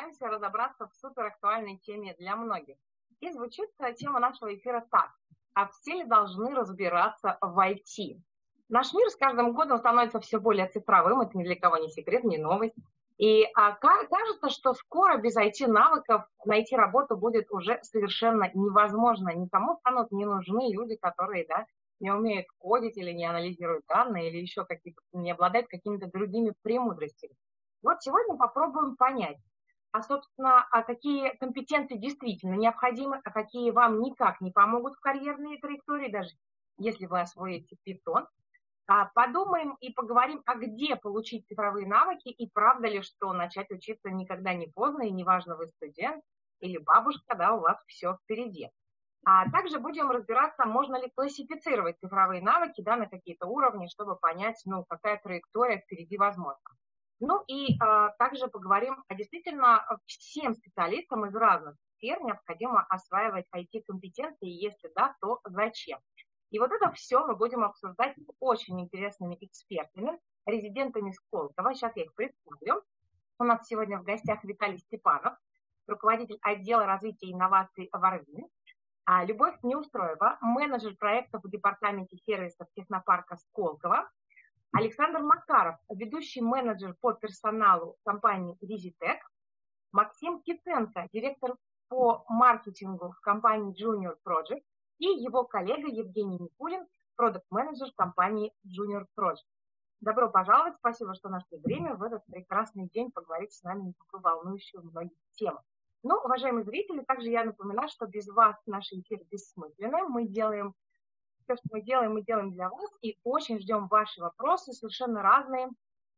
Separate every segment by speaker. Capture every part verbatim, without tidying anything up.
Speaker 1: постараемся разобраться в суперактуальной теме для многих. И звучит тема нашего эфира так. А все ли должны разбираться в ай ти? Наш мир с каждым годом становится все более цифровым, это ни для кого не секрет, не новость. И а, кажется, что скоро без ай ти-навыков найти работу будет уже совершенно невозможно. Никому станут не нужны люди, которые да, не умеют кодить или не анализируют данные, или еще какие-то, не обладают какими-то другими премудростями. Вот сегодня попробуем понять, а, собственно, а какие компетенции действительно необходимы, а какие вам никак не помогут в карьерной траектории, даже если вы освоите Python. А, подумаем и поговорим, а где получить цифровые навыки, и правда ли, что начать учиться никогда не поздно, и неважно, вы студент или бабушка, да, у вас все впереди. А также будем разбираться, можно ли классифицировать цифровые навыки да, на какие-то уровни, чтобы понять, ну, какая траектория впереди возможна. Ну и а, также поговорим, а действительно всем специалистам из разных сфер необходимо осваивать ай ти-компетенции, если да, то зачем. И вот это все мы будем обсуждать с очень интересными экспертами, резидентами Сколково. Сейчас я их представлю. У нас сегодня в гостях Виталий Степанов, руководитель отдела развития инноваций Варвин, а Любовь Неустроева, менеджер проектов в департаменте сервисов технопарка Сколково, Александр Макаров, ведущий менеджер по персоналу компании Visitech, Максим Киценко, директор по маркетингу в компании Junior Project, и его коллега Евгений Никулин, продакт-менеджер компании Junior Project. Добро пожаловать, спасибо, что нашли время в этот прекрасный день поговорить с нами на такую волнующую многих тему. Ну, уважаемые зрители, также я напоминаю, что без вас наш эфир бессмысленный. Мы делаем, все, что мы делаем, мы делаем для вас, и очень ждем ваши вопросы, совершенно разные,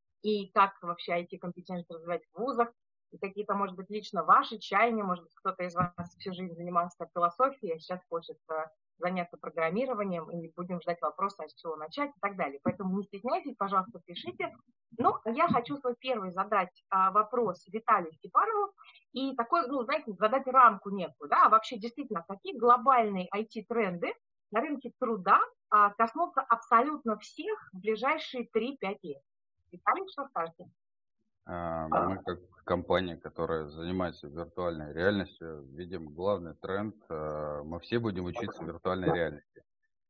Speaker 1: и как вообще ай ти-компетенции развивать в вузах, и какие-то, может быть, лично ваши чаяния, может быть, кто-то из вас всю жизнь занимался философией, а сейчас хочет заняться программированием, и будем ждать вопроса, с чего начать и так далее. Поэтому не стесняйтесь, пожалуйста, пишите. Ну, я хочу свой первый задать а, вопрос Виталию Степанову, и такой, ну, знаете, задать рамку некую, да, а вообще действительно, какие глобальные ай ти-тренды на рынке труда а, коснутся абсолютно всех в ближайшие три-пять лет? Виталий, что скажете?
Speaker 2: Мы как компания, которая занимается виртуальной реальностью, видим главный тренд. Мы все будем учиться виртуальной реальности.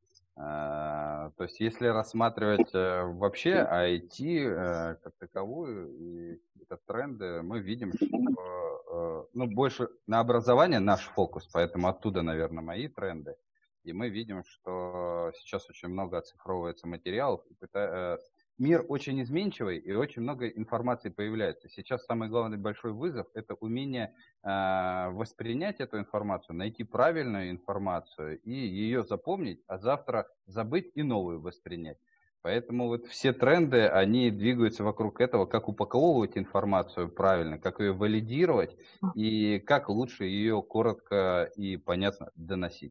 Speaker 2: То есть если рассматривать вообще ай ти как таковую и это тренды, мы видим, что ну, больше на образование наш фокус, поэтому оттуда, наверное, мои тренды. И мы видим, что сейчас очень много оцифровывается материалов. Мир очень изменчивый, и очень много информации появляется. Сейчас самый главный большой вызов – это умение э, воспринять эту информацию, найти правильную информацию и ее запомнить, а завтра забыть и новую воспринять. Поэтому вот все тренды, они двигаются вокруг этого, как упаковывать информацию правильно, как ее валидировать и как лучше ее коротко и понятно доносить.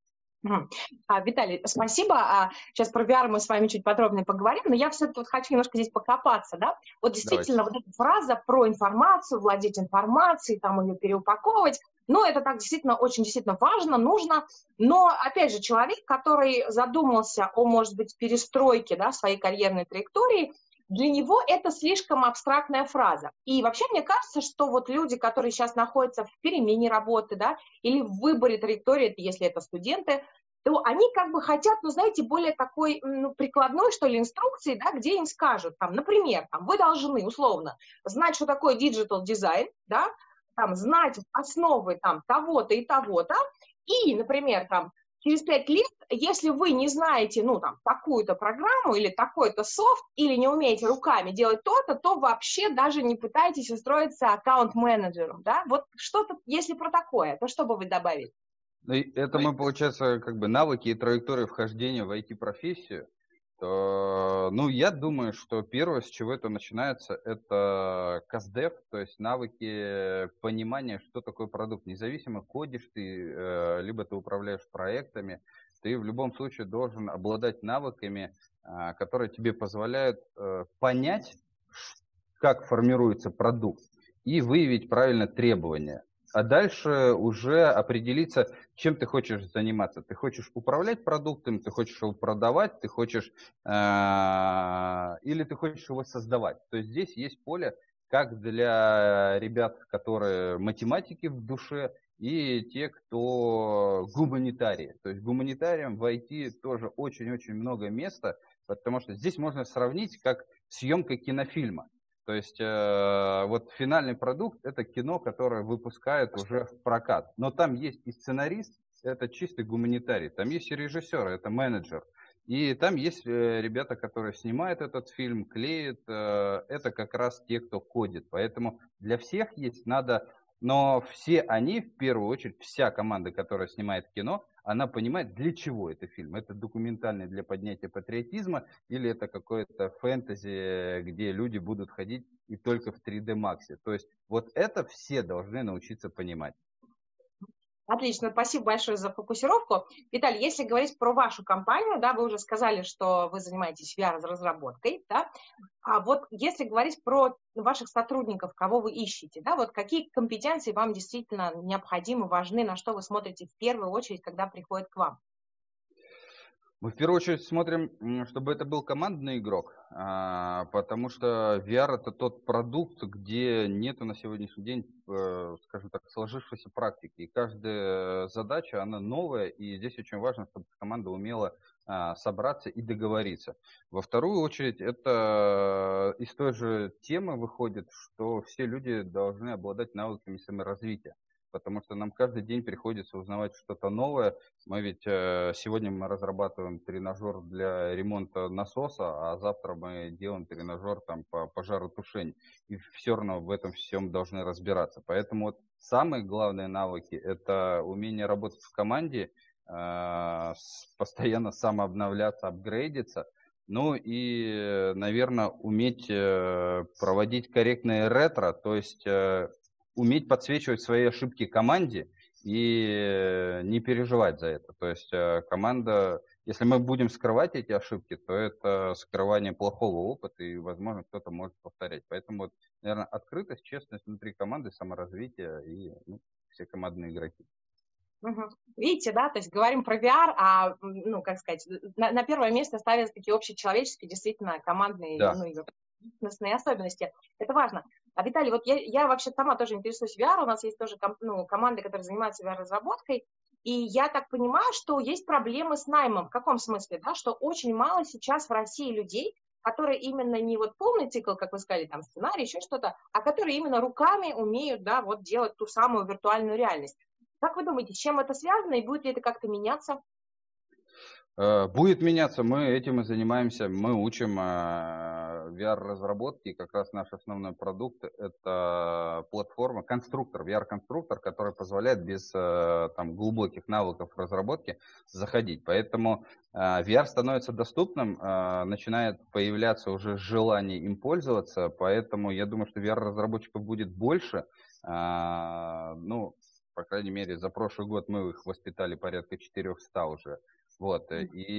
Speaker 1: Виталий, спасибо. Сейчас про ви ар мы с вами чуть подробнее поговорим, но я все-таки вот хочу немножко здесь покопаться, да? Вот действительно, Давайте. Вот эта фраза про информацию, владеть информацией, там ее переупаковывать, ну, это так действительно очень действительно важно, нужно, но, опять же, человек, который задумался о, может быть, перестройке, да, своей карьерной траектории, для него это слишком абстрактная фраза. И вообще мне кажется, что вот люди, которые сейчас находятся в перемене работы, да, или в выборе траектории, если это студенты, то они как бы хотят, ну, знаете, более такой, ну, прикладной, что ли, инструкции, да, где им скажут, там, например, там, вы должны, условно, знать, что такое диджитал дизайн, да, там, знать основы там того-то и того-то, и, например, там, через пять лет, если вы не знаете, ну, там, такую-то программу или такой-то софт, или не умеете руками делать то-то, то вообще даже не пытайтесь устроиться аккаунт-менеджером, да? Вот что-то, если про такое, то что бы вы добавили?
Speaker 2: Это мы, получается, как бы навыки и траектории вхождения в ай ти-профессию. То, ну, я думаю, что первое, с чего это начинается, это каздев, то есть навыки понимания, что такое продукт. Независимо, кодишь ты, либо ты управляешь проектами, ты в любом случае должен обладать навыками, которые тебе позволяют понять, как формируется продукт, и выявить правильно требования. А дальше уже определиться, чем ты хочешь заниматься. Ты хочешь управлять продуктом, ты хочешь его продавать, ты хочешь э, или ты хочешь его создавать. То есть здесь есть поле как для ребят, которые математики в душе, и те, кто гуманитарии. То есть гуманитариям в ай ти тоже очень-очень много места, потому что здесь можно сравнить как съемка кинофильма. То есть э, вот финальный продукт — это кино, которое выпускают уже в прокат. Но там есть и сценарист, это чистый гуманитарий. Там есть и режиссер, это менеджер. И там есть э, ребята, которые снимают этот фильм, клеят. Э, это как раз те, кто кодит. Поэтому для всех есть, надо... Но все они, в первую очередь, вся команда, которая снимает кино, она понимает, для чего это фильм. Это документальный для поднятия патриотизма или это какое-то фэнтези, где люди будут ходить и только в три дэ Max. То есть вот это все должны научиться понимать.
Speaker 1: Отлично, спасибо большое за фокусировку. Виталий, если говорить про вашу компанию, да, вы уже сказали, что вы занимаетесь ви ар-разработкой, да, а вот если говорить про ваших сотрудников, кого вы ищете, да, вот какие компетенции вам действительно необходимы, важны, на что вы смотрите в первую очередь, когда приходят к вам?
Speaker 2: Мы в первую очередь смотрим, чтобы это был командный игрок, потому что ви ар — это тот продукт, где нету на сегодняшний день, скажем так, сложившейся практики. И каждая задача, она новая, и здесь очень важно, чтобы команда умела собраться и договориться. Во вторую очередь, это из той же темы выходит, что все люди должны обладать навыками саморазвития. Потому что нам каждый день приходится узнавать что-то новое. Мы ведь э, сегодня мы разрабатываем тренажер для ремонта насоса, а завтра мы делаем тренажер там, по пожаротушению. И все равно в этом всем должны разбираться. Поэтому вот самые главные навыки — это умение работать в команде, э, постоянно самообновляться, апгрейдиться. Ну и, наверное, уметь э, проводить корректное ретро, то есть... Э, уметь подсвечивать свои ошибки команде и не переживать за это. То есть команда, если мы будем скрывать эти ошибки, то это скрывание плохого опыта, и, возможно, кто-то может повторять. Поэтому, вот, наверное, открытость, честность внутри команды, саморазвитие и ну, все командные игроки.
Speaker 1: Угу. Видите, да, то есть говорим про ви ар, а, ну, как сказать, на, на первое место ставят такие общечеловеческие, действительно, командные, да. ну, и личностные особенности. Это важно. А, Виталий, вот я, я вообще сама тоже интересуюсь ви ар, у нас есть тоже ком, ну, команды, которые занимаются ви ар-разработкой, и я так понимаю, что есть проблемы с наймом. В каком смысле, да, что очень мало сейчас в России людей, которые именно не вот полный цикл, как вы сказали, там сценарий, еще что-то, а которые именно руками умеют, да, вот делать ту самую виртуальную реальность. Как вы думаете, с чем это связано и будет ли это как-то меняться?
Speaker 2: Будет меняться, мы этим и занимаемся, мы учим ви ар-разработки, как раз наш основной продукт — это платформа, конструктор, ви ар-конструктор, который позволяет без там, глубоких навыков разработки заходить. Поэтому ви ар становится доступным, начинает появляться уже желание им пользоваться, поэтому я думаю, что ви ар-разработчиков будет больше, ну, по крайней мере, за прошлый год мы их воспитали порядка четыреста уже. Вот,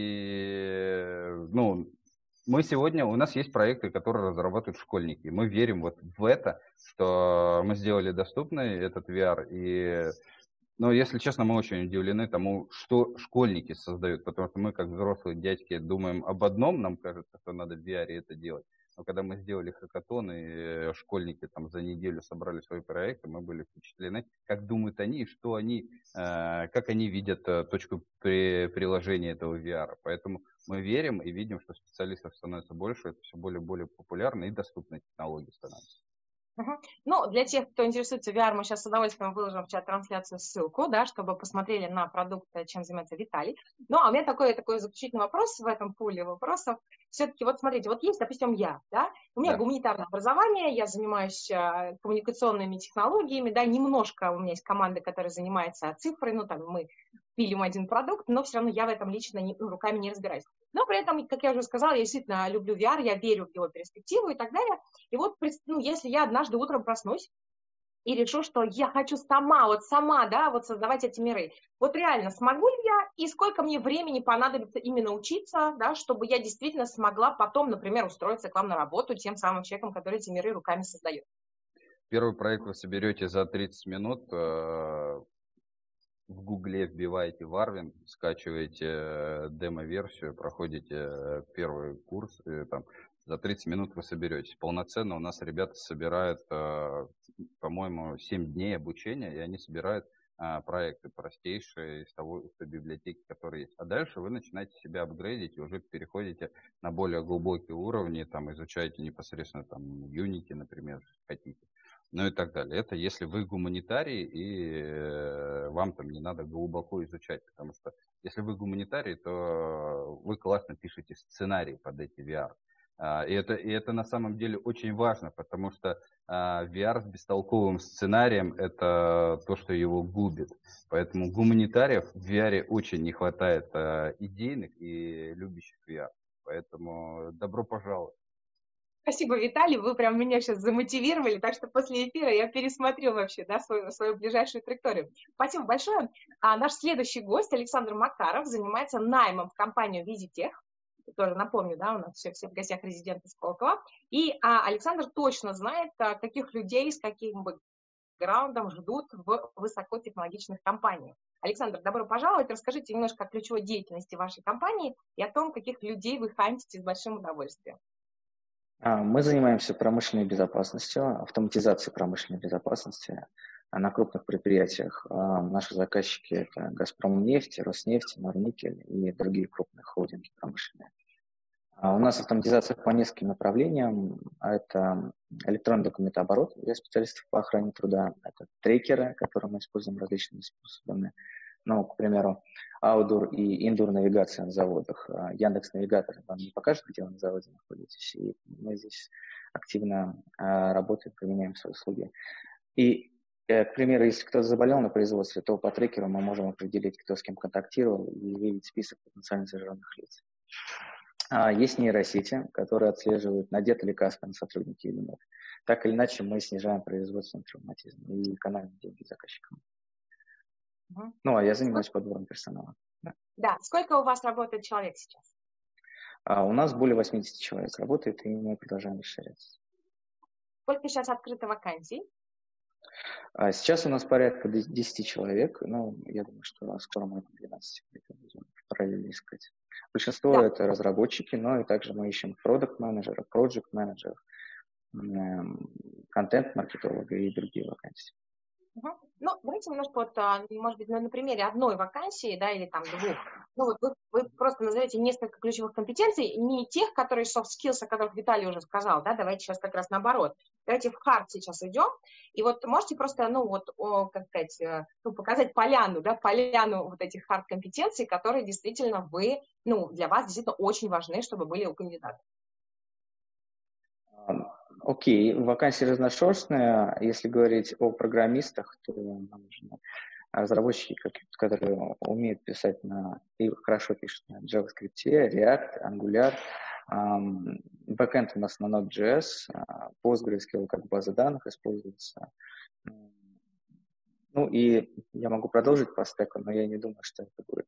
Speaker 2: и, ну, мы сегодня, у нас есть проекты, которые разрабатывают школьники. Мы верим вот в это, что мы сделали доступный этот ви ар. И, ну, если честно, мы очень удивлены тому, что школьники создают. Потому что мы, как взрослые дядьки, думаем об одном, нам кажется, что надо в ви ар это делать. Но когда мы сделали хакатон, и школьники там за неделю собрали свои проекты, мы были впечатлены, как думают они, что они, как они видят точку приложения этого ви ар. Поэтому мы верим и видим, что специалистов становится больше, это все более и более популярно и доступные технологии становятся.
Speaker 1: Uh-huh. Ну, для тех, кто интересуется ви ар, мы сейчас с удовольствием выложим в чат-трансляцию ссылку, да, чтобы посмотрели на продукт, чем занимается Виталий. Ну, а у меня такой, такой заключительный вопрос в этом пуле вопросов. Все-таки, вот смотрите, вот есть, допустим, я, да, у меня да. гуманитарное образование, я занимаюсь а, коммуникационными технологиями, да, немножко у меня есть команда, которая занимается цифрой, ну, там, мы пилим один продукт, но все равно я в этом лично не, ну, руками не разбираюсь. Но при этом, как я уже сказала, я действительно люблю ви ар, я верю в его перспективу и так далее. И вот, ну, если я однажды утром проснусь и решу, что я хочу сама, вот сама, да, вот создавать эти миры, вот реально смогу ли я и сколько мне времени понадобится именно учиться, да, чтобы я действительно смогла потом, например, устроиться к вам на работу тем самым человеком, который эти миры руками создает?
Speaker 2: Первый проект вы соберете за тридцать минут. В Гугле вбиваете Варвин, скачиваете демо-версию, проходите первый курс, там, за тридцать минут вы соберетесь. Полноценно у нас ребята собирают, по-моему, семь дней обучения, и они собирают проекты простейшие из того, из той библиотеки, которая есть. А дальше вы начинаете себя апгрейдить и уже переходите на более глубокие уровни, там изучаете непосредственно там Unity, например, хотите, ну и так далее. Это если вы гуманитарий и вам там не надо глубоко изучать, потому что если вы гуманитарий, то вы классно пишете сценарий под эти ви ар. И это, и это на самом деле очень важно, потому что ви ар с бестолковым сценарием – это то, что его губит. Поэтому гуманитариев в ви ар очень не хватает идейных и любящих ви ар. Поэтому добро пожаловать.
Speaker 1: Спасибо, Виталий, вы прям меня сейчас замотивировали, так что после эфира я пересмотрю вообще, да, свою, свою ближайшую траекторию. Спасибо большое. А наш следующий гость, Александр Макаров, занимается наймом в компанию Visitech. Тоже напомню, да, у нас все, все в гостях резиденты Сколково. И а, Александр точно знает, а, каких людей с каким бэкграундом ждут в высокотехнологичных компаниях. Александр, добро пожаловать. Расскажите немножко о ключевой деятельности вашей компании и о том, каких людей вы хантите с большим удовольствием.
Speaker 3: Мы занимаемся промышленной безопасностью, автоматизацией промышленной безопасности на крупных предприятиях. Наши заказчики – это «Газпромнефть», «Роснефть», «Норникель» и другие крупные холдинги промышленные. У нас автоматизация по нескольким направлениям. Это электронный документооборот для специалистов по охране труда, это трекеры, которые мы используем различными способами. Ну, к примеру, аудур и индур навигация на заводах. Яндекс.Навигатор вам не покажет, где вы на заводе находитесь, и мы здесь активно работаем, применяем свои услуги. И, к примеру, если кто-то заболел на производстве, то по трекеру мы можем определить, кто с кем контактировал, и выявить список потенциально зараженных лиц. Есть нейросети, которые отслеживают, надеты ли каска на сотрудники или нет. Так или иначе, мы снижаем производственный травматизм и экономим деньги заказчикам. Угу. Ну, а я занимаюсь подбором персонала.
Speaker 1: Да. Да. Сколько у вас работает человек сейчас?
Speaker 3: А, у нас более восьмидесяти человек работает, и мы продолжаем расширяться.
Speaker 1: Сколько сейчас открыто вакансий?
Speaker 3: А, сейчас у нас порядка десяти человек. Ну, я думаю, что скоро мы двенадцать будем параллельно искать. Большинство да. это разработчики, но и также мы ищем продакт-менеджера, проект-менеджера, контент-маркетолога и другие вакансии.
Speaker 1: Угу. Ну, давайте немножко, вот, может быть, на примере одной вакансии, да, или там двух. Ну, вот вы, вы просто назовете несколько ключевых компетенций, не тех, которые soft skills, о которых Виталий уже сказал, да, давайте сейчас как раз наоборот. Давайте в хард сейчас идем, и вот можете просто, ну, вот, о, как сказать, ну, показать поляну, да, поляну вот этих хард-компетенций, которые действительно вы, ну, для вас действительно очень важны, чтобы были у кандидатов.
Speaker 3: Окей, okay. Вакансии разношерстные. Если говорить о программистах, то нам нужны разработчики, которые умеют писать на, и хорошо пишут на JavaScript, React, Angular. Бэкэнд у нас на Node.js, PostgreSQL как база данных используется. Ну и я могу продолжить по стеку, но я не думаю, что это будет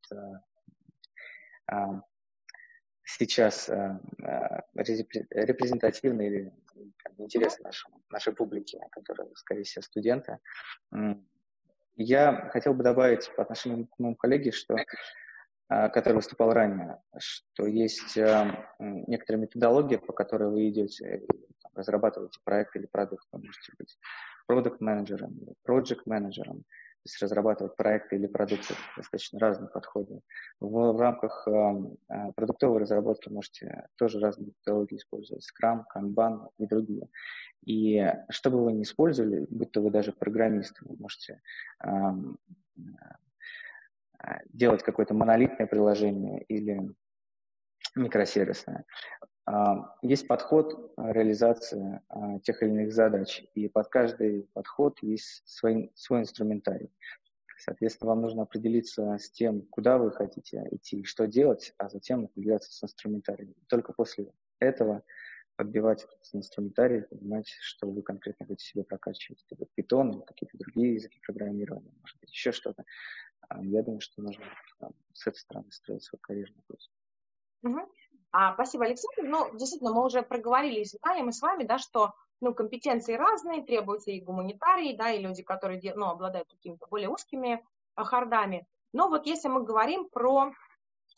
Speaker 3: сейчас репрезентативно или интересно нашему, нашей публике, которая, скорее всего, студенты. Я хотел бы добавить по отношению к моему коллеге, что, который выступал ранее, что есть некоторая методология, по которой вы идете, разрабатываете проект или продукт. Вы можете быть продакт-менеджером, проект-менеджером, то есть разрабатывать проекты или продукты, достаточно разные подходы. В, в рамках э, продуктовой разработки можете тоже разные методологии использовать, Scrum, Kanban и другие. И что бы вы ни использовали, будь то вы даже программист, вы можете э, э, делать какое-то монолитное приложение или микросервисное. Есть подход реализации тех или иных задач, и под каждый подход есть свой, свой инструментарий. Соответственно, вам нужно определиться с тем, куда вы хотите идти, что делать, а затем определяться с инструментарием. Только после этого подбивать этот инструментарий, понимать, что вы конкретно будете себе прокачивать. Это Python или какие-то другие языки программирования, может быть, еще что-то. Я думаю, что нужно с этой стороны строить свой карьерный путь.
Speaker 1: Угу. А, спасибо, Александр. Ну, действительно, мы уже проговорили с Виталием и с вами, да, что ну, компетенции разные, требуются и гуманитарии, да, и люди, которые ну, обладают какими-то более узкими а, хардами. Но вот если мы говорим про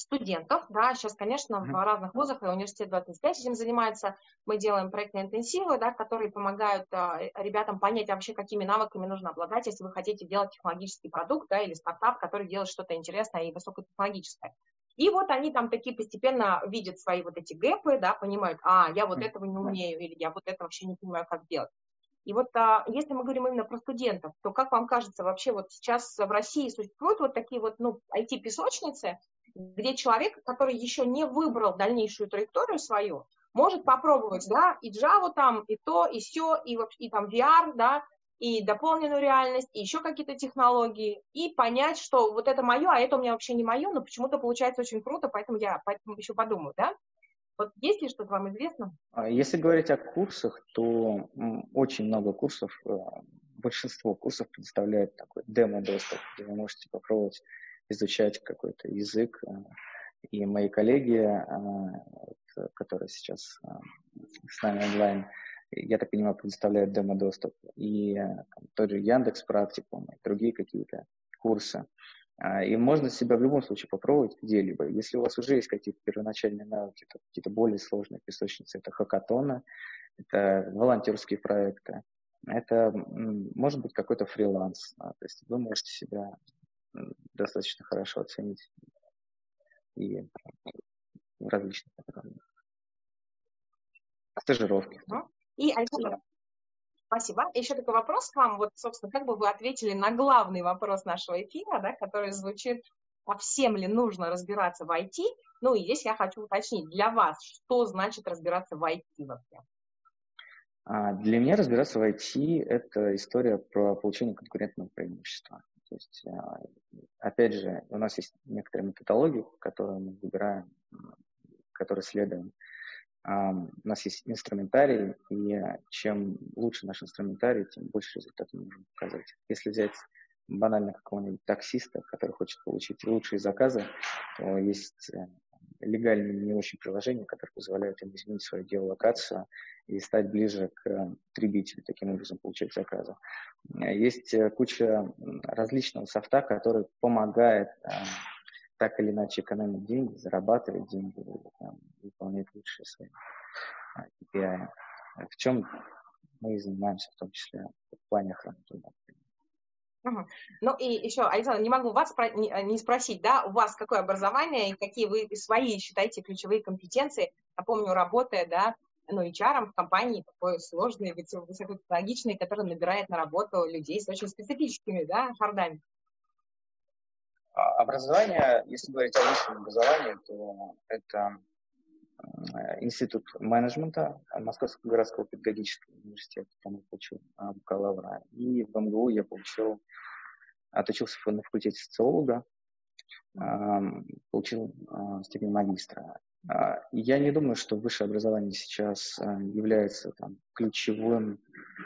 Speaker 1: студентов, да, сейчас, конечно, в
Speaker 3: Мгм.
Speaker 1: разных вузах и университет двадцать пять этим занимается, мы делаем проектные интенсивы, да, которые помогают а, ребятам понять вообще, какими навыками нужно обладать, если вы хотите делать технологический продукт, да, или стартап, который делает что-то интересное и высокотехнологическое. И вот они там такие постепенно видят свои вот эти гэпы, да, понимают, а, я вот этого не умею, или я вот это вообще не понимаю, как делать. И вот а, если мы говорим именно про студентов, то как вам кажется, вообще вот сейчас в России существуют вот такие вот, ну, ай ти-песочницы, где человек, который еще не выбрал дальнейшую траекторию свою, может попробовать, да, и Java там, и то, и сё, и, и там ви ар, да, и дополненную реальность, и еще какие-то технологии, и понять, что вот это мое, а это у меня вообще не мое, но почему-то получается очень круто, поэтому я поэтому еще подумаю, да? Вот есть ли что-то вам известно?
Speaker 3: Если говорить о курсах, то очень много курсов, большинство курсов предоставляет такой демо-доступ, где вы можете попробовать изучать какой-то язык. И мои коллеги, которые сейчас с нами онлайн, я так понимаю, предоставляют демо-доступ. И там, тот же Яндекс.Практикум, и другие какие-то курсы. И можно себя в любом случае попробовать где-либо. Если у вас уже есть какие-то первоначальные навыки, то какие-то более сложные песочницы, это хакатоны, это волонтерские проекты, это может быть какой-то фриланс. То есть вы можете себя достаточно хорошо оценить и в различных направлениях. Стажировки.
Speaker 1: И, Александр, спасибо. Еще такой вопрос к вам. Вот, собственно, как бы вы ответили на главный вопрос нашего эфира, да, который звучит: а всем ли нужно разбираться в ай ти? Ну, и здесь я хочу уточнить, для вас, что значит разбираться в ай ти вообще?
Speaker 3: Для меня разбираться в ай ти – это история про получение конкурентного преимущества. То есть, опять же, у нас есть некоторые методологии, которые мы выбираем, которые следуем. У нас есть инструментарий, и чем лучше наш инструментарий, тем больше результатов мы можем показать. Если взять банально какого-нибудь таксиста, который хочет получить лучшие заказы, то есть легальные не очень приложения, которые позволяют им изменить свою геолокацию и стать ближе к потребителю, таким образом получать заказы. Есть куча различного софта, который помогает так или иначе экономить деньги, зарабатывать деньги, там, выполнять лучшие свои кей пи ай. В чем мы и занимаемся, в том числе в плане охраны труда.
Speaker 1: Угу. Ну и еще, Александр, не могу вас не спросить, да, у вас какое образование и какие вы свои считаете ключевые компетенции? Напомню, работая, да, ну, эйч ар в компании такой сложной, высокотехнологичной, который набирает на работу людей с очень специфическими, да, хардами.
Speaker 3: Образование, если говорить о высшем образовании, то это институт менеджмента Московского городского педагогического университета, там я получил бакалавра, и в эм гэ у я получил, отучился на факультете социолога, получил степень магистра. Я не думаю, что высшее образование сейчас является там ключевым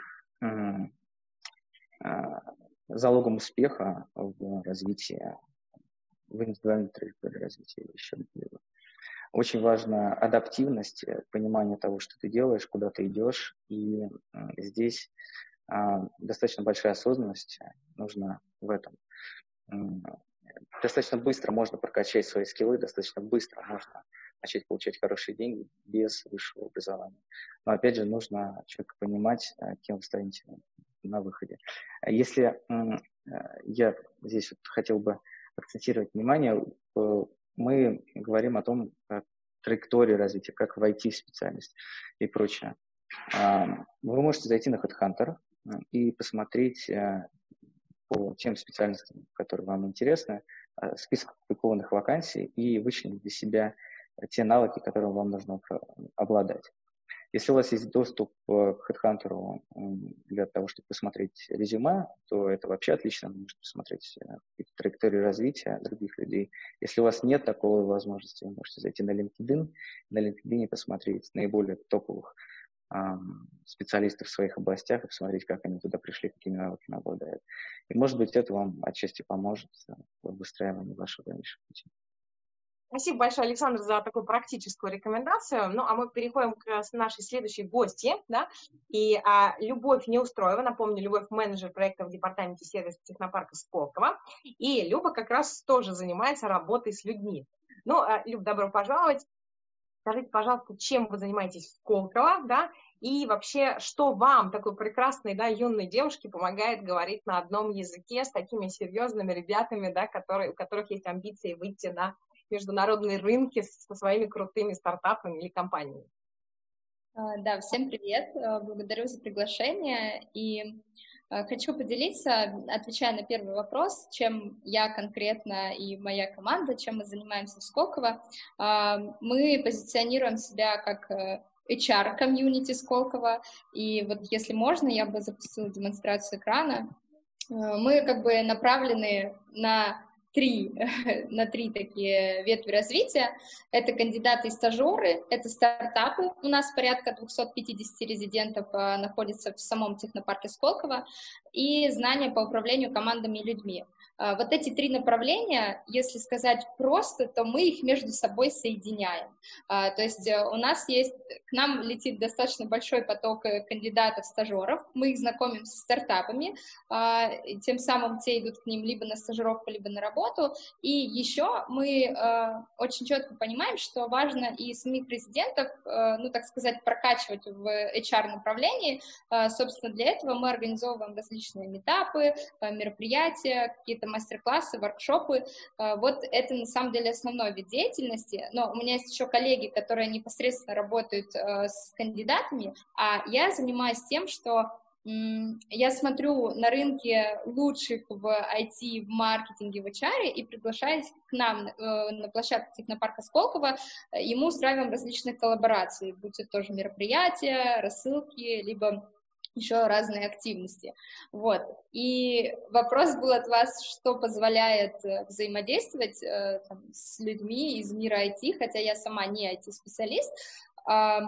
Speaker 3: залогом успеха в развитии, в индивидуальной траектории развития или еще где-либо. Очень важна адаптивность, понимание того, что ты делаешь, куда ты идешь, и здесь достаточно большая осознанность нужна в этом. Достаточно быстро можно прокачать свои скиллы, достаточно быстро можно начать получать хорошие деньги без высшего образования. Но опять же, нужно четко понимать, кем вы станете на выходе. Если я здесь вот хотел бы акцентировать внимание, мы говорим о том, как траектории развития, как войти в специальность и прочее. Вы можете зайти на HeadHunter и посмотреть по тем специальностям, которые вам интересны, список опубликованных вакансий и вычленить для себя те навыки, которым вам нужно обладать. Если у вас есть доступ к HeadHunter для того, чтобы посмотреть резюме, то это вообще отлично, вы можете посмотреть траекторию развития других людей. Если у вас нет такой возможности, вы можете зайти на LinkedIn, на LinkedIn посмотреть наиболее топовых специалистов в своих областях и посмотреть, как они туда пришли, какими навыками обладают. И, может быть, это вам отчасти поможет в выстраивании вашего дальнейшего пути.
Speaker 1: Спасибо большое, Александр, за такую практическую рекомендацию. Ну, а мы переходим к нашей следующей гости, да, и а, Любовь Неустроева, напомню, Любовь менеджер проекта в департаменте сервиса технопарка Сколково, и Люба как раз тоже занимается работой с людьми. Ну, Люб, добро пожаловать. Скажите, пожалуйста, чем вы занимаетесь в Сколково, да, и вообще, что вам, такой прекрасной, да, юной девушке, помогает говорить на одном языке с такими серьезными ребятами, да, которые, у которых есть амбиции выйти на международные рынки со своими крутыми стартапами или компаниями?
Speaker 4: Да, всем привет, благодарю за приглашение, и хочу поделиться, отвечая на первый вопрос, чем я конкретно и моя команда, чем мы занимаемся в Сколково. Мы позиционируем себя как эйч ар-комьюнити Сколково, и вот если можно, я бы запустила демонстрацию экрана. Мы как бы направлены на три, на три такие ветви развития. Это кандидаты и стажеры, это стартапы. У нас порядка двести пятьдесят резидентов находится в самом технопарке Сколково, и знания по управлению командами и людьми. Вот эти три направления, если сказать просто, то мы их между собой соединяем. То есть у нас есть, к нам летит достаточно большой поток кандидатов-стажеров, мы их знакомим с стартапами, тем самым те идут к ним либо на стажировку, либо на работу. И еще мы очень четко понимаем, что важно и самих резидентов, ну, так сказать, прокачивать в эйч ар-направлении. Собственно, для этого мы организовываем различные митапы, мероприятия, какие-то мастер-классы, воркшопы. Вот это на самом деле основной вид деятельности, но у меня есть еще коллеги, которые непосредственно работают с кандидатами, а я занимаюсь тем, что я смотрю на рынке лучших в ай ти, в маркетинге, в эйч ар и приглашаю к нам на площадку технопарка Сколково, и мы устраиваем различные коллаборации, будь это тоже мероприятия, рассылки, либо еще разные активности. Вот. И вопрос был от вас, что позволяет взаимодействовать э, там, с людьми из мира ай ти, хотя я сама не ай ти-специалист. Э,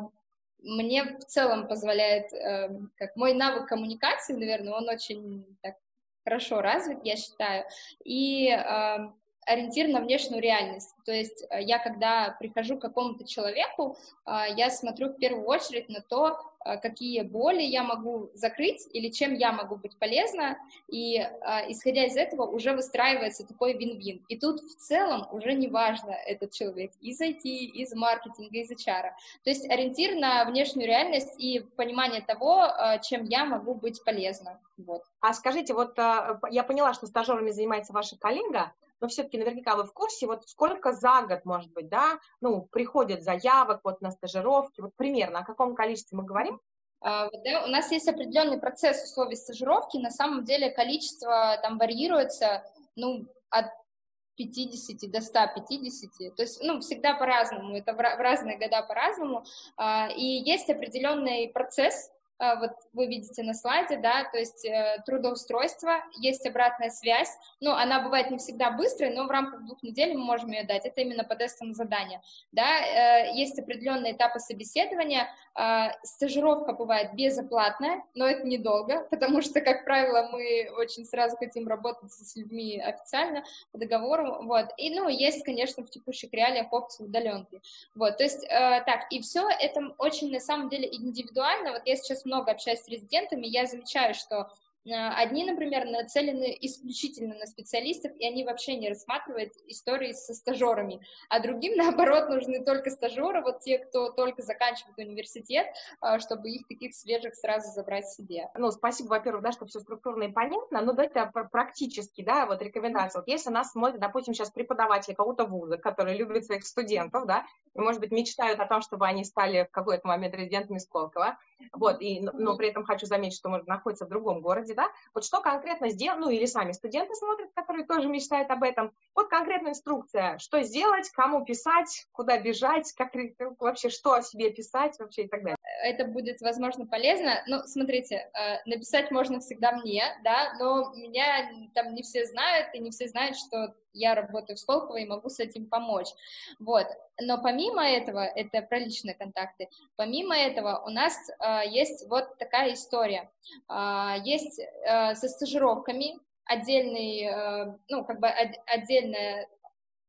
Speaker 4: мне в целом позволяет, э, как мой навык коммуникации, наверное, он очень так, хорошо развит, я считаю, и э, ориентир на внешнюю реальность. То есть я, когда прихожу к какому-то человеку, я смотрю в первую очередь на то, какие боли я могу закрыть или чем я могу быть полезна, и исходя из этого уже выстраивается такой вин-вин. И тут в целом уже не важно, этот человек из ай ти, из маркетинга, из эйч ар. То есть ориентир на внешнюю реальность и понимание того, чем я могу быть полезна. Вот.
Speaker 1: А скажите, вот я поняла, что стажерами занимается ваша коллега, но все-таки наверняка вы в курсе, вот сколько за год, может быть, да, ну, приходит заявок вот на стажировки, вот примерно о каком количестве мы говорим?
Speaker 4: Uh, да, у нас есть определенный процесс условий стажировки, на самом деле количество там варьируется, ну, от пятидесяти до ста пятидесяти, то есть, ну, всегда по-разному, это в, в разные года по-разному, uh, и есть определенный процесс, uh, вот вы видите на слайде, да, то есть uh, трудоустройство, есть обратная связь, ну, она бывает не всегда быстрой, но в рамках двух недель мы можем ее дать, это именно по тестовому заданию, да, uh, есть определенные этапы собеседования, uh, стажировка бывает безоплатная, но это недолго, потому что, как правило, мы очень сразу хотим работать с людьми официально по договору, вот, и, ну, есть, конечно, в текущих реалиях опция удаленки, вот, то есть, uh, так, и все это очень, на самом деле, индивидуально, вот я сейчас много общаюсь с резидентами, я замечаю, что одни, например, нацелены исключительно на специалистов, и они вообще не рассматривают истории со стажерами, а другим, наоборот, нужны только стажеры, вот те, кто только заканчивает университет, чтобы их таких свежих сразу забрать себе.
Speaker 1: Ну, спасибо, во-первых, да, что все структурно и понятно, но давайте практически, да, вот рекомендации. Вот если нас смотрят, допустим, сейчас преподаватели какого-то вуза, которые любят своих студентов, да, и, может быть, мечтают о том, чтобы они стали в какой-то момент резидентами Сколково, вот, и, но при этом хочу заметить, что, может, находится в другом городе, да, вот что конкретно сделать, ну, или сами студенты смотрят, которые тоже мечтают об этом, вот конкретная инструкция, что сделать, кому писать, куда бежать, как вообще, что о себе писать вообще и так далее.
Speaker 4: Это будет, возможно, полезно, ну, смотрите, написать можно всегда мне, да, но меня там не все знают, и не все знают, что я работаю в Сколково и могу с этим помочь, вот, но помимо этого, это про личные контакты, помимо этого у нас э, есть вот такая история, э, есть э, со стажировками отдельный, э, ну, как бы от, отдельная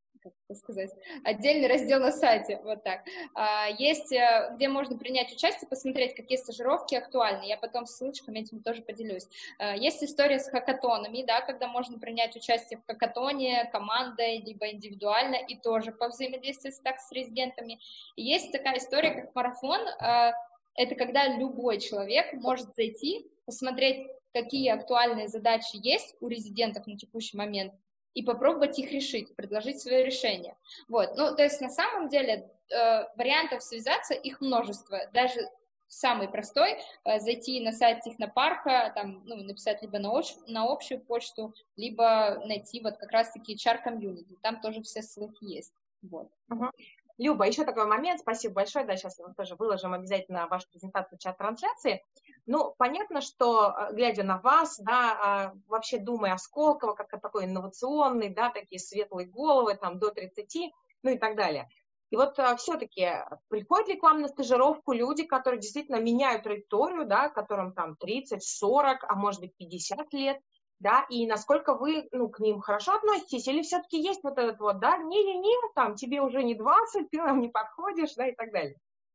Speaker 4: так сказать, отдельный раздел на сайте, вот так. Есть, где можно принять участие, посмотреть, какие стажировки актуальны. Я потом с ссылочками этим тоже поделюсь. Есть история с хакатонами, да, когда можно принять участие в хакатоне командой, либо индивидуально, и тоже по взаимодействию так с резидентами. И есть такая история, как марафон. Это когда любой человек может зайти, посмотреть, какие актуальные задачи есть у резидентов на текущий момент, и попробовать их решить, предложить свое решение. Вот. Ну, то есть на самом деле э, вариантов связаться их множество. Даже самый простой э, зайти на сайт технопарка, там, ну, написать либо на, ощ- на общую почту, либо найти вот как раз-таки эйч ар-комьюнити. Там тоже все ссылки есть. Вот.
Speaker 1: Угу. Люба, еще такой момент, спасибо большое, да, сейчас мы тоже выложим обязательно вашу презентацию в чат-трансляции. Ну, понятно, что, глядя на вас, да, вообще думая о Сколково, как о такой инновационный, да, такие светлые головы, там, до тридцати, ну и так далее. И вот все-таки приходят ли к вам на стажировку люди, которые действительно меняют траекторию, да, которым там тридцать, сорок, а может быть пятьдесят лет, да, и насколько вы, ну, к ним хорошо относитесь, или все-таки есть вот этот вот, да, не-не-не, там, тебе уже не двадцать, ты нам не подходишь, да, и так далее.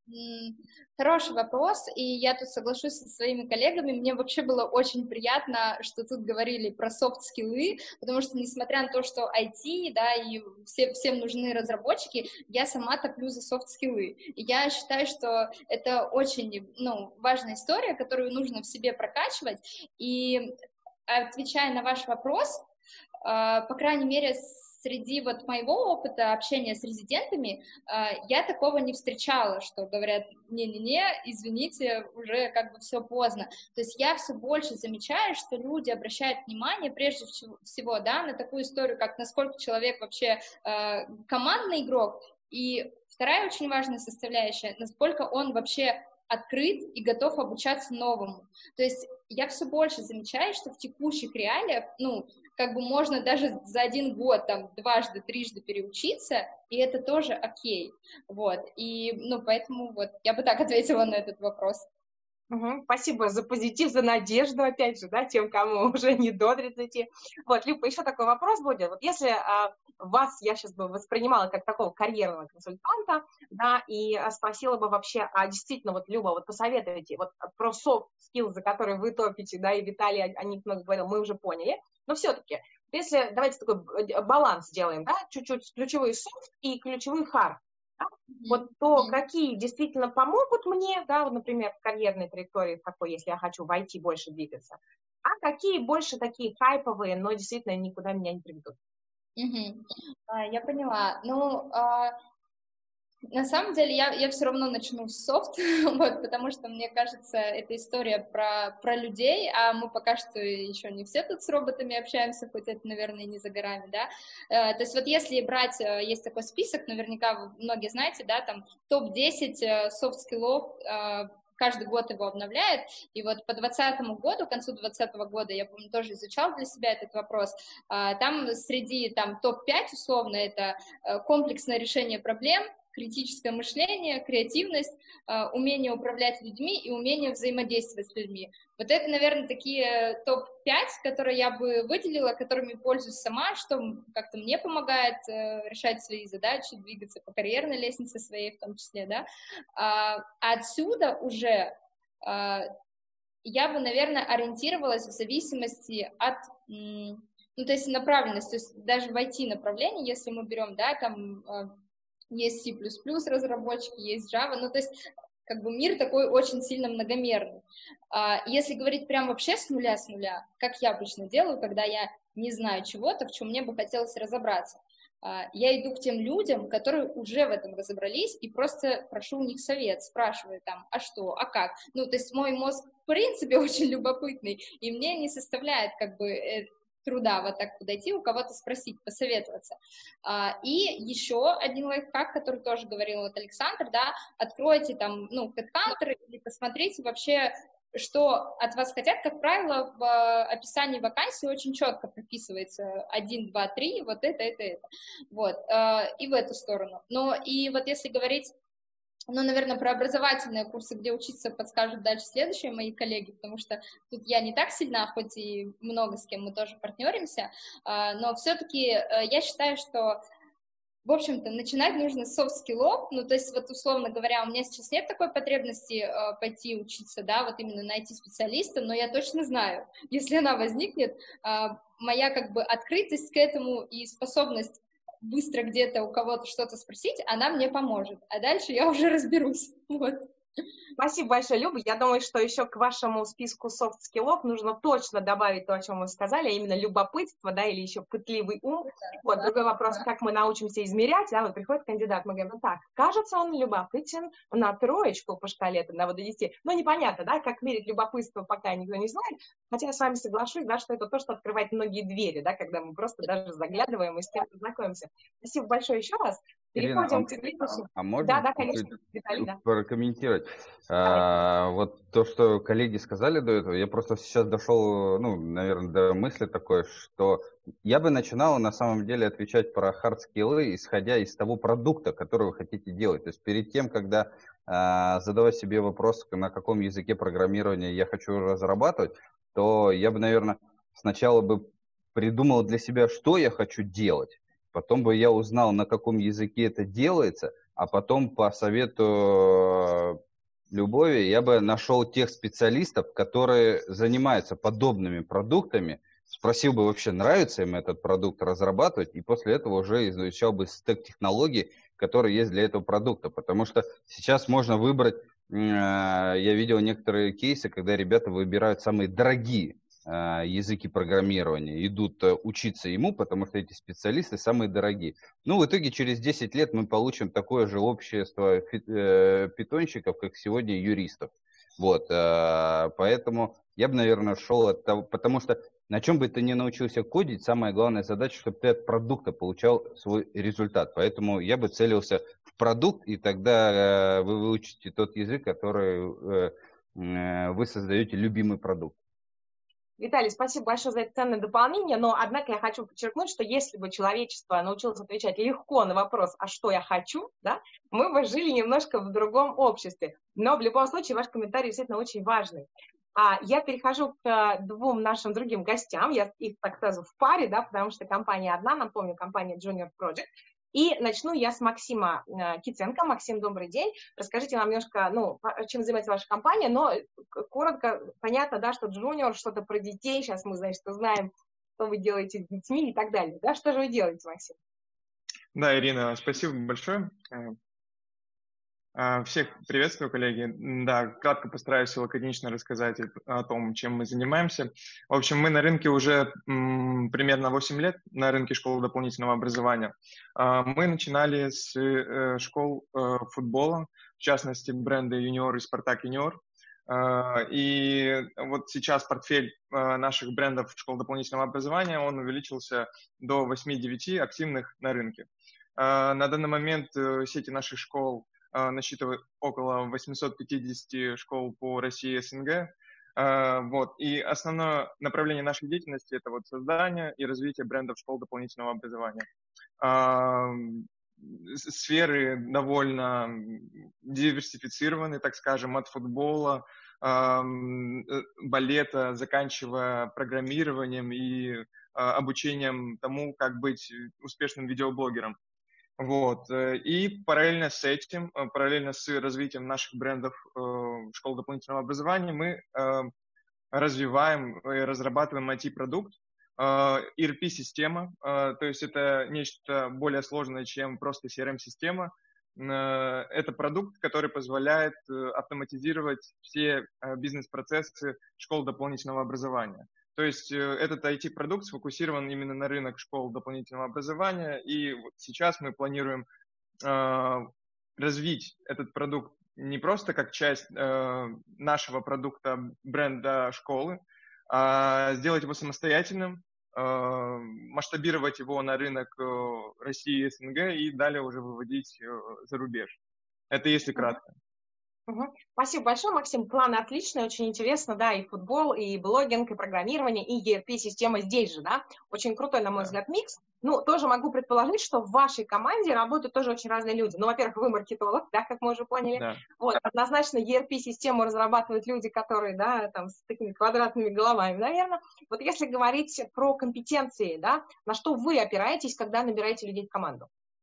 Speaker 4: Хороший вопрос, и я тут соглашусь со своими коллегами. Мне вообще было очень приятно, что тут говорили про софт-скиллы, потому что, несмотря на то, что ай ти, да, и все, всем нужны разработчики, я сама топлю за софт-скиллы. И я считаю, что это очень, ну, важная история, которую нужно в себе прокачивать. И отвечая на ваш вопрос, по крайней мере, среди вот моего опыта общения с резидентами, я такого не встречала, что говорят, не-не-не, извините, уже как бы все поздно. То есть я все больше замечаю, что люди обращают внимание прежде всего, да, на такую историю, как насколько человек вообще командный игрок, и вторая очень важная составляющая, насколько он вообще открыт и готов обучаться новому. То есть я все больше замечаю, что в текущих реалиях, ну, как бы можно даже за один год там дважды, трижды переучиться, и это тоже окей. Вот, и, ну, поэтому вот я бы так ответила на этот вопрос.
Speaker 1: Угу, спасибо за позитив, за надежду, опять же, да, тем, кому уже не до тридцати. Вот, Люба, еще такой вопрос будет. Вот если а, вас я сейчас бы воспринимала как такого карьерного консультанта, да, и а, спросила бы вообще, а действительно, вот, Люба, вот посоветуйте, вот про soft skills, за которые вы топите, да, и Виталий о них много говорил, мы уже поняли, но все-таки, если, давайте такой баланс сделаем, да, чуть-чуть ключевые soft и ключевые hard. Да? Вот то, какие действительно помогут мне, да, вот, например, в карьерной траектории такой, если я хочу в ай ти больше двигаться, а какие больше такие хайповые, но действительно никуда меня не приведут.
Speaker 4: Угу. А, я поняла. Ну, а, на самом деле я, я все равно начну с софт, вот, потому что, мне кажется, это история про, про людей, а мы пока что еще не все тут с роботами общаемся, хоть это, наверное, не за горами, да. Э, то есть вот если брать, есть такой список, наверняка вы многие знаете, да, там топ десять софт-скиллов, э, каждый год его обновляет, и вот по двадцатому году, к концу двадцатого года, я, помню, тоже изучала для себя этот вопрос, там среди там топ пять, условно, это комплексное решение проблем, критическое мышление, креативность, умение управлять людьми и умение взаимодействовать с людьми. Вот это, наверное, такие топ пять, которые я бы выделила, которыми пользуюсь сама, что как-то мне помогает решать свои задачи, двигаться по карьерной лестнице своей в том числе, да. А отсюда уже я бы, наверное, ориентировалась в зависимости от, ну, то есть направленности, то есть даже в ай ти-направлении, если мы берем, да, там есть C++ разработчики, есть Java, ну, то есть, как бы мир такой очень сильно многомерный. Если говорить прям вообще с нуля, с нуля, как я обычно делаю, когда я не знаю чего-то, в чем мне бы хотелось разобраться, я иду к тем людям, которые уже в этом разобрались, и просто прошу у них совет, спрашиваю там, а что, а как? Ну, то есть мой мозг, в принципе, очень любопытный, и мне не составляет, как бы, труда вот так подойти, у кого-то спросить, посоветоваться. И еще один лайфхак, который тоже говорил вот Александр, да, откройте там, ну, HeadHunter или посмотрите вообще, что от вас хотят. Как правило, в описании вакансии очень четко прописывается один, два, три, вот это, это, это. Вот, и в эту сторону. Но и вот если говорить, ну, наверное, про образовательные курсы, где учиться, подскажут дальше следующие мои коллеги, потому что тут я не так сильна, хоть и много с кем мы тоже партнеримся, но все-таки я считаю, что в общем-то, начинать нужно с софт-скиллов, ну, то есть, вот, условно говоря, у меня сейчас нет такой потребности э, пойти учиться, да, вот именно на ай ти-специалиста, но я точно знаю, если она возникнет, э, моя, как бы, открытость к этому и способность быстро где-то у кого-то что-то спросить, она мне поможет, а дальше я уже разберусь, вот.
Speaker 1: Спасибо большое, Люба. Я думаю, что еще к вашему списку софт-скиллов нужно точно добавить то, о чем вы сказали, а именно любопытство, да, или еще пытливый ум. Да, вот, да, другой вопрос, да. Как мы научимся измерять, да, вот приходит кандидат, мы говорим, ну так, кажется, он любопытен на троечку по шкале, на вот до десяти. Ну, непонятно, да, как мерить любопытство, пока никто не знает, хотя я с вами соглашусь, да, что это то, что открывает многие двери, да, когда мы просто даже заглядываем и с кем-то знакомимся. Спасибо большое еще раз.
Speaker 2: Ирина,
Speaker 1: Переходим
Speaker 2: а,
Speaker 1: к следующему.
Speaker 2: а можно
Speaker 1: да, да, конечно, Виталий, да.
Speaker 2: прокомментировать? А, вот то, что коллеги сказали до этого, я просто сейчас дошел, ну, наверное, до мысли такой, что я бы начинал на самом деле отвечать про хард-скиллы, исходя из того продукта, который вы хотите делать. То есть перед тем, когда а, задавать себе вопрос, на каком языке программирования я хочу разрабатывать, то я бы, наверное, сначала бы придумал для себя, что я хочу делать. Потом бы я узнал, на каком языке это делается, а потом по совету Любови я бы нашел тех специалистов, которые занимаются подобными продуктами, спросил бы вообще, нравится им этот продукт разрабатывать, и после этого уже изучал бы стек технологий, которые есть для этого продукта. Потому что сейчас можно выбрать, я видел некоторые кейсы, когда ребята выбирают самые дорогие языки программирования, идут учиться ему, потому что эти специалисты самые дорогие. Ну, в итоге через десять лет мы получим такое же общество питонщиков, как сегодня юристов. Вот, поэтому я бы, наверное, шел от того, потому что на чем бы ты ни научился кодить, самая главная задача, чтобы ты от продукта получал свой результат. Поэтому я бы целился в продукт, и тогда вы выучите тот язык, который вы создаете любимый продукт.
Speaker 1: Виталий, спасибо большое за это ценное дополнение, но, однако, я хочу подчеркнуть, что если бы человечество научилось отвечать легко на вопрос, а что я хочу, да, мы бы жили немножко в другом обществе. Но в любом случае ваш комментарий действительно очень важный. А я перехожу к двум нашим другим гостям, я их, так сразу, в паре, да, потому что компания одна, напомню, компания Junior Project. И начну я с Максима Киценко. Максим, добрый день. Расскажите нам немножко, ну, чем занимается ваша компания, но коротко, понятно, да, что Junior, что-то про детей, сейчас мы, значит, узнаем, что вы делаете с детьми и так далее. Да, что же вы делаете, Максим?
Speaker 5: Да, Ирина, спасибо большое. Всех приветствую, коллеги. Да, кратко постараюсь лаконично рассказать о том, чем мы занимаемся. В общем, мы на рынке уже м, примерно восемь лет, на рынке школ дополнительного образования. Мы начинали с э, школ э, футбола, в частности, бренды Юниор и Спартак Юниор. И вот сейчас портфель наших брендов школ дополнительного образования, он увеличился до восьми-девяти активных на рынке. На данный момент сети наших школ насчитывает около восемьсот пятьдесят школ по России и СНГ. Вот. И основное направление нашей деятельности – это вот создание и развитие брендов школ дополнительного образования. Сферы довольно диверсифицированы, так скажем, от футбола, балета, заканчивая программированием и обучением тому, как быть успешным видеоблогером. Вот. И параллельно с этим, параллельно с развитием наших брендов школ дополнительного образования, мы развиваем и разрабатываем ай ти-продукт, и эр пи-система, то есть это нечто более сложное, чем просто си эр эм-система. Это продукт, который позволяет автоматизировать все бизнес-процессы школ дополнительного образования. То есть этот ай ти-продукт сфокусирован именно на рынок школ дополнительного образования, и вот сейчас мы планируем э, развить этот продукт не просто как часть э, нашего продукта бренда школы, а сделать его самостоятельным, э, масштабировать его на рынок э, России и СНГ и далее уже выводить э, за рубеж. Это если кратко.
Speaker 1: Угу. Спасибо большое, Максим. Планы отличные, очень интересно, да, и футбол, и блогинг, и программирование, и и эр пи-система здесь же, да. Очень крутой, на мой взгляд, микс. Ну, тоже могу предположить, что в вашей команде работают тоже очень разные люди. Ну, во-первых, вы маркетолог, да, как мы уже поняли. Да. Вот, однозначно и эр пи-систему разрабатывают люди, которые, да, там, с такими квадратными головами, наверное. Вот если говорить про компетенции, да, на что вы опираетесь, когда набираете людей в команду?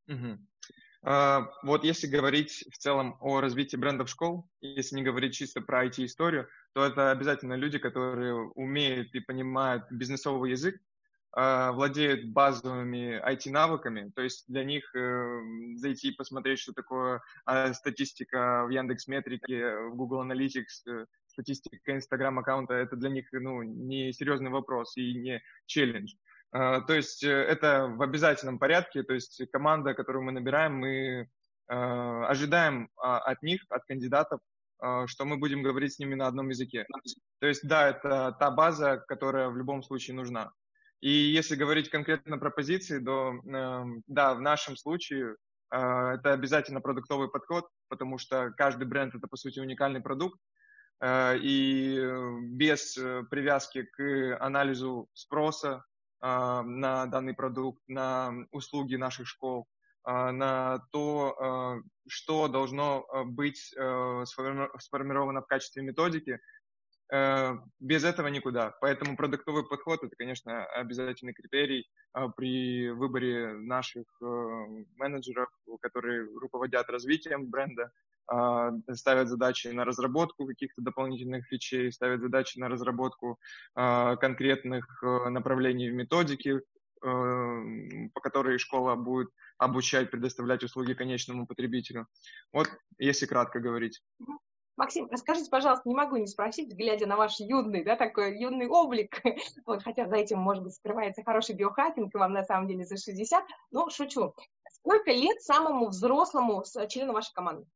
Speaker 5: Угу. Uh, вот если говорить в целом о развитии брендов школ, если не говорить чисто про ай ти-историю, то это обязательно люди, которые умеют и понимают бизнесовый язык, uh, владеют базовыми ай ти-навыками, то есть для них uh, зайти и посмотреть, что такое uh, статистика в Яндекс.Метрике, в Google Analytics, uh, статистика Instagram-аккаунта, это для них ну, не серьезный вопрос и не челлендж. Uh, то есть это в обязательном порядке, то есть команда, которую мы набираем, мы uh, ожидаем uh, от них, от кандидатов, uh, что мы будем говорить с ними на одном языке. То есть да, это та база, которая в любом случае нужна. И если говорить конкретно про позиции, то uh, да, в нашем случае uh, это обязательно продуктовый подход, потому что каждый бренд это по сути уникальный продукт, uh, и без привязки к анализу спроса на данный продукт, на услуги наших школ, на то, что должно быть сформировано в качестве методики. Без этого никуда. Поэтому продуктовый подход – это, конечно, обязательный критерий при выборе наших менеджеров, которые руководят развитием бренда, ставят задачи на разработку каких-то дополнительных фичей, ставят задачи на разработку конкретных направлений в методике, по которой школа будет обучать, предоставлять услуги конечному потребителю. Вот, если кратко говорить.
Speaker 1: Максим, расскажите, пожалуйста, не могу не спросить, глядя на ваш юный, да, такой юный облик, вот, хотя за этим, может быть, скрывается хороший биохакинг, и вам на самом деле за шестьдесят, но шучу. Сколько лет самому взрослому члену вашей команды?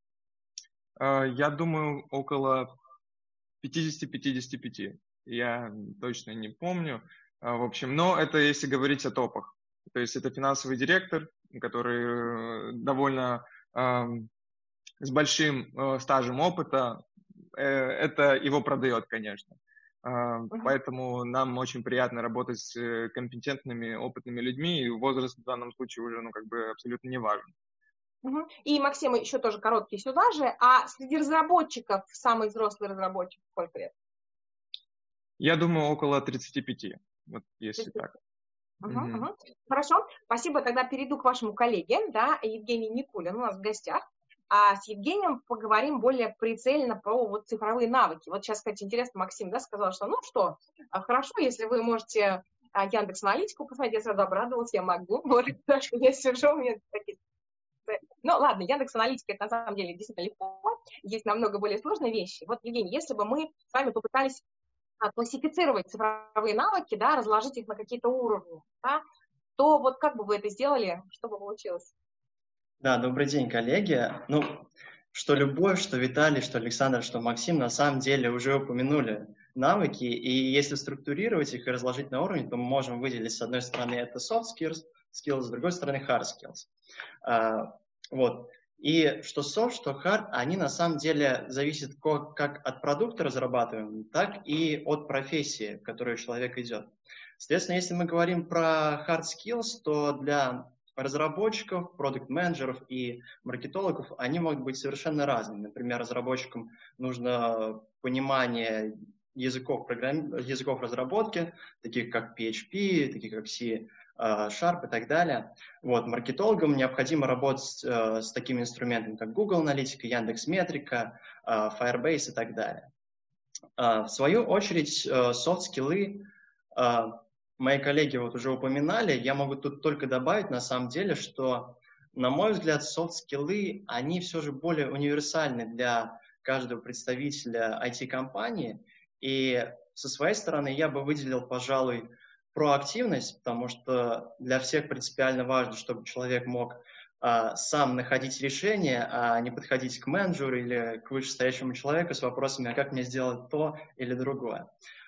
Speaker 5: Я думаю, около пятьдесят-пятьдесят пять. Я точно не помню. В общем, но это если говорить о топах. То есть это финансовый директор, который довольно э, с большим э, стажем опыта. Э, это его продает, конечно. Э, uh-huh. Поэтому нам очень приятно работать с компетентными, опытными людьми, и возраст в данном случае уже ну, как бы абсолютно не важен.
Speaker 1: Угу. И, Максим, еще тоже короткие сюда же. А среди разработчиков самый взрослый разработчик сколько лет?
Speaker 5: Я думаю, около тридцати пяти, вот если
Speaker 1: тридцать.
Speaker 5: так.
Speaker 1: Угу, угу. Угу. Хорошо, спасибо. Тогда перейду к вашему коллеге, да, Евгений Никулин у нас в гостях. А с Евгением поговорим более прицельно про вот цифровые навыки. Вот сейчас, кстати, интересно, Максим, да, сказал, что ну что, хорошо, если вы можете Яндекс.Аналитику посмотреть, я сразу обрадовалась, я могу. Вот, я сижу, у меня такие... Ну, ладно, Яндекс.Аналитика, это на самом деле действительно легко, есть намного более сложные вещи. Вот, Евгений, если бы мы с вами попытались классифицировать цифровые навыки, да, разложить их на какие-то уровни, да, то вот как бы вы это сделали, что бы получилось?
Speaker 6: Да, добрый день, коллеги. Ну, что Любовь, что Виталий, что Александр, что Максим на самом деле уже упомянули навыки, и если структурировать их и разложить на уровни, то мы можем выделить, с одной стороны, это soft skills, skills, с другой стороны, hard skills. А, вот. И что soft, что hard, они на самом деле зависят как от продукта разрабатываемого, так и от профессии, в которую человек идет. Соответственно, если мы говорим про hard skills, то для разработчиков, продукт-менеджеров и маркетологов они могут быть совершенно разными. Например, разработчикам нужно понимание языков, программ... языков разработки, таких как пи эйч пи, таких как C Sharp и так далее. Вот, маркетологам необходимо работать э, с такими инструментами, как Google Аналитика, Яндекс.Метрика, э, Firebase и так далее. Э, в свою очередь, э, софт-скиллы э, мои коллеги вот уже упоминали, я могу тут только добавить на самом деле, что, на мой взгляд, софт-скиллы, они все же более универсальны для каждого представителя ай ти-компании, и со своей стороны я бы выделил, пожалуй, проактивность, потому что для всех принципиально важно, чтобы человек мог а, сам находить решение, а не подходить к менеджеру или к вышестоящему человеку с вопросами, а как мне сделать то или другое.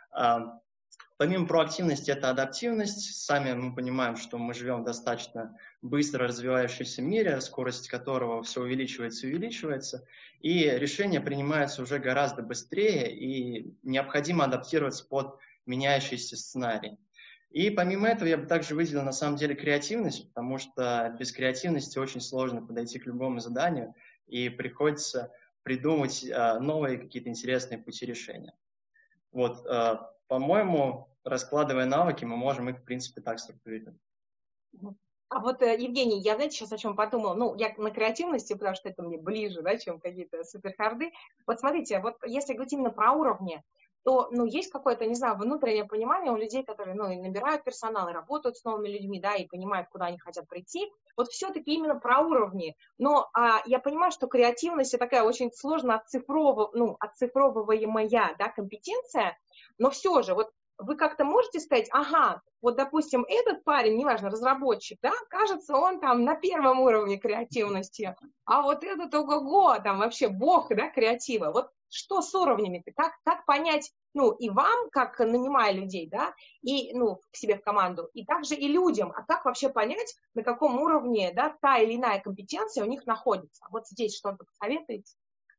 Speaker 6: А, помимо проактивности, это адаптивность. Сами мы понимаем, что мы живем в достаточно быстро развивающемся мире, скорость которого все увеличивается и увеличивается, и решения принимаются уже гораздо быстрее, и необходимо адаптироваться под меняющийся сценарий. И помимо этого я бы также выделил на самом деле креативность, потому что без креативности очень сложно подойти к любому заданию, и приходится придумать э, новые какие-то интересные пути решения. Вот, э, по-моему, раскладывая навыки, мы можем их, в принципе, так структурировать.
Speaker 1: А вот, Евгений, я, знаете, сейчас о чем подумала. Ну, я на креативности, потому что это мне ближе, да, чем какие-то суперхарды. Вот смотрите, вот если говорить именно про уровни, то, ну, есть какое-то, не знаю, внутреннее понимание у людей, которые, ну, и набирают персонал, и работают с новыми людьми, да, и понимают, куда они хотят прийти. Вот все-таки именно про уровни. Но а, я понимаю, что креативность – это такая очень сложно оцифров... ну, оцифровываемая, да, компетенция, но все же, вот вы как-то можете сказать, ага, вот, допустим, этот парень, неважно, разработчик, да, кажется, он там на первом уровне креативности, а вот этот, ого-го, там вообще бог, да, креатива. Вот что с уровнями-то? Как, как понять, ну, и вам, как нанимая людей, да, и, ну, к себе в команду, и также и людям, а как вообще понять, на каком уровне, да, та или иная компетенция у них находится? Вот здесь что-то посоветуете?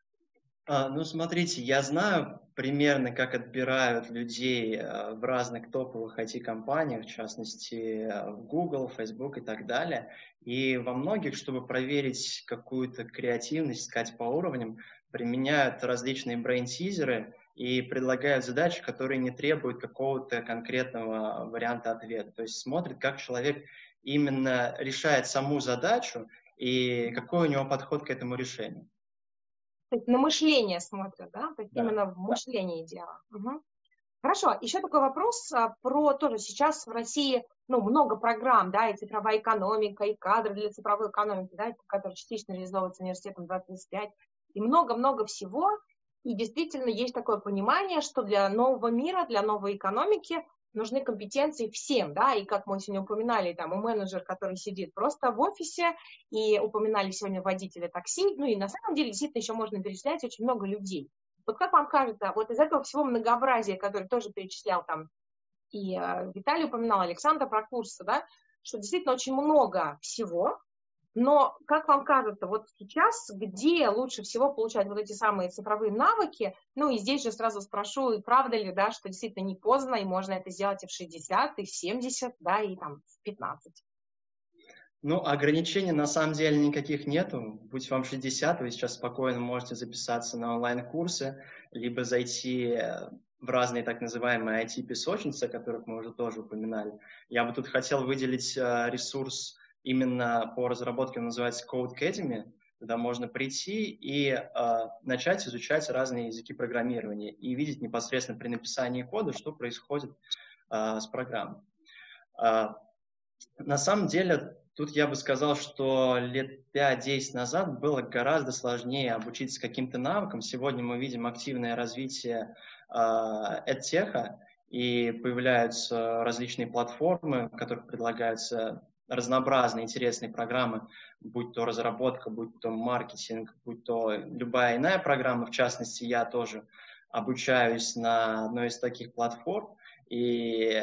Speaker 6: А, ну, смотрите, я знаю примерно, как отбирают людей в разных топовых ай ти-компаниях, в частности, в Google, Facebook и так далее. И во многих, чтобы проверить какую-то креативность, искать по уровням, применяют различные брейн-тизеры и предлагают задачи, которые не требуют какого-то конкретного варианта ответа. То есть смотрят, как человек именно решает саму задачу и какой у него подход к этому решению.
Speaker 1: То есть на мышление смотрят, да? То есть
Speaker 6: Да.
Speaker 1: именно в мышлении дело. Угу. Хорошо, еще такой вопрос а, про тоже сейчас в России, ну, много программ, да, и цифровая экономика, и кадры для цифровой экономики, да, которые частично реализовываются университетом двадцать тридцать пять, и много-много всего. И действительно есть такое понимание, что для нового мира, для новой экономики нужны компетенции всем, да, и как мы сегодня упоминали, там, у менеджера, который сидит просто в офисе, и упоминали сегодня водителя такси, ну, и на самом деле действительно еще можно перечислять очень много людей. Вот как вам кажется, вот из этого всего многообразия, которое тоже перечислял там и э, Виталий упоминал, Александр про курсы, да, что действительно очень много всего, но как вам кажется, вот сейчас где лучше всего получать вот эти самые цифровые навыки? Ну и здесь же сразу спрошу, правда ли, да, что действительно не поздно, и можно это сделать и в шестьдесят, и в семьдесят, да, и там в пятнадцать.
Speaker 6: Ну, ограничений на самом деле никаких нету. Будь вам шестьдесят, вы сейчас спокойно можете записаться на онлайн-курсы, либо зайти в разные так называемые ай ти-песочницы, о которых мы уже тоже упоминали. Я бы тут хотел выделить ресурс именно по разработке, он называется Codecademy, куда можно прийти и э, начать изучать разные языки программирования и видеть непосредственно при написании кода, что происходит э, с программой. Э, на самом деле, тут я бы сказал, что лет пять-десять назад было гораздо сложнее обучиться каким-то навыкам. Сегодня мы видим активное развитие э, эдтеха, и появляются различные платформы, в которых предлагаются разнообразные интересные программы, будь то разработка, будь то маркетинг, будь то любая иная программа. В частности, я тоже обучаюсь на одной из таких платформ, и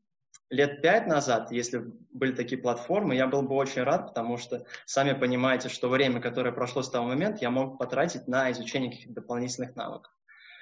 Speaker 6: лет пять назад, если были такие платформы, я был бы очень рад, потому что сами понимаете, что время, которое прошло с того момента, я мог потратить на изучение каких-то дополнительных навыков.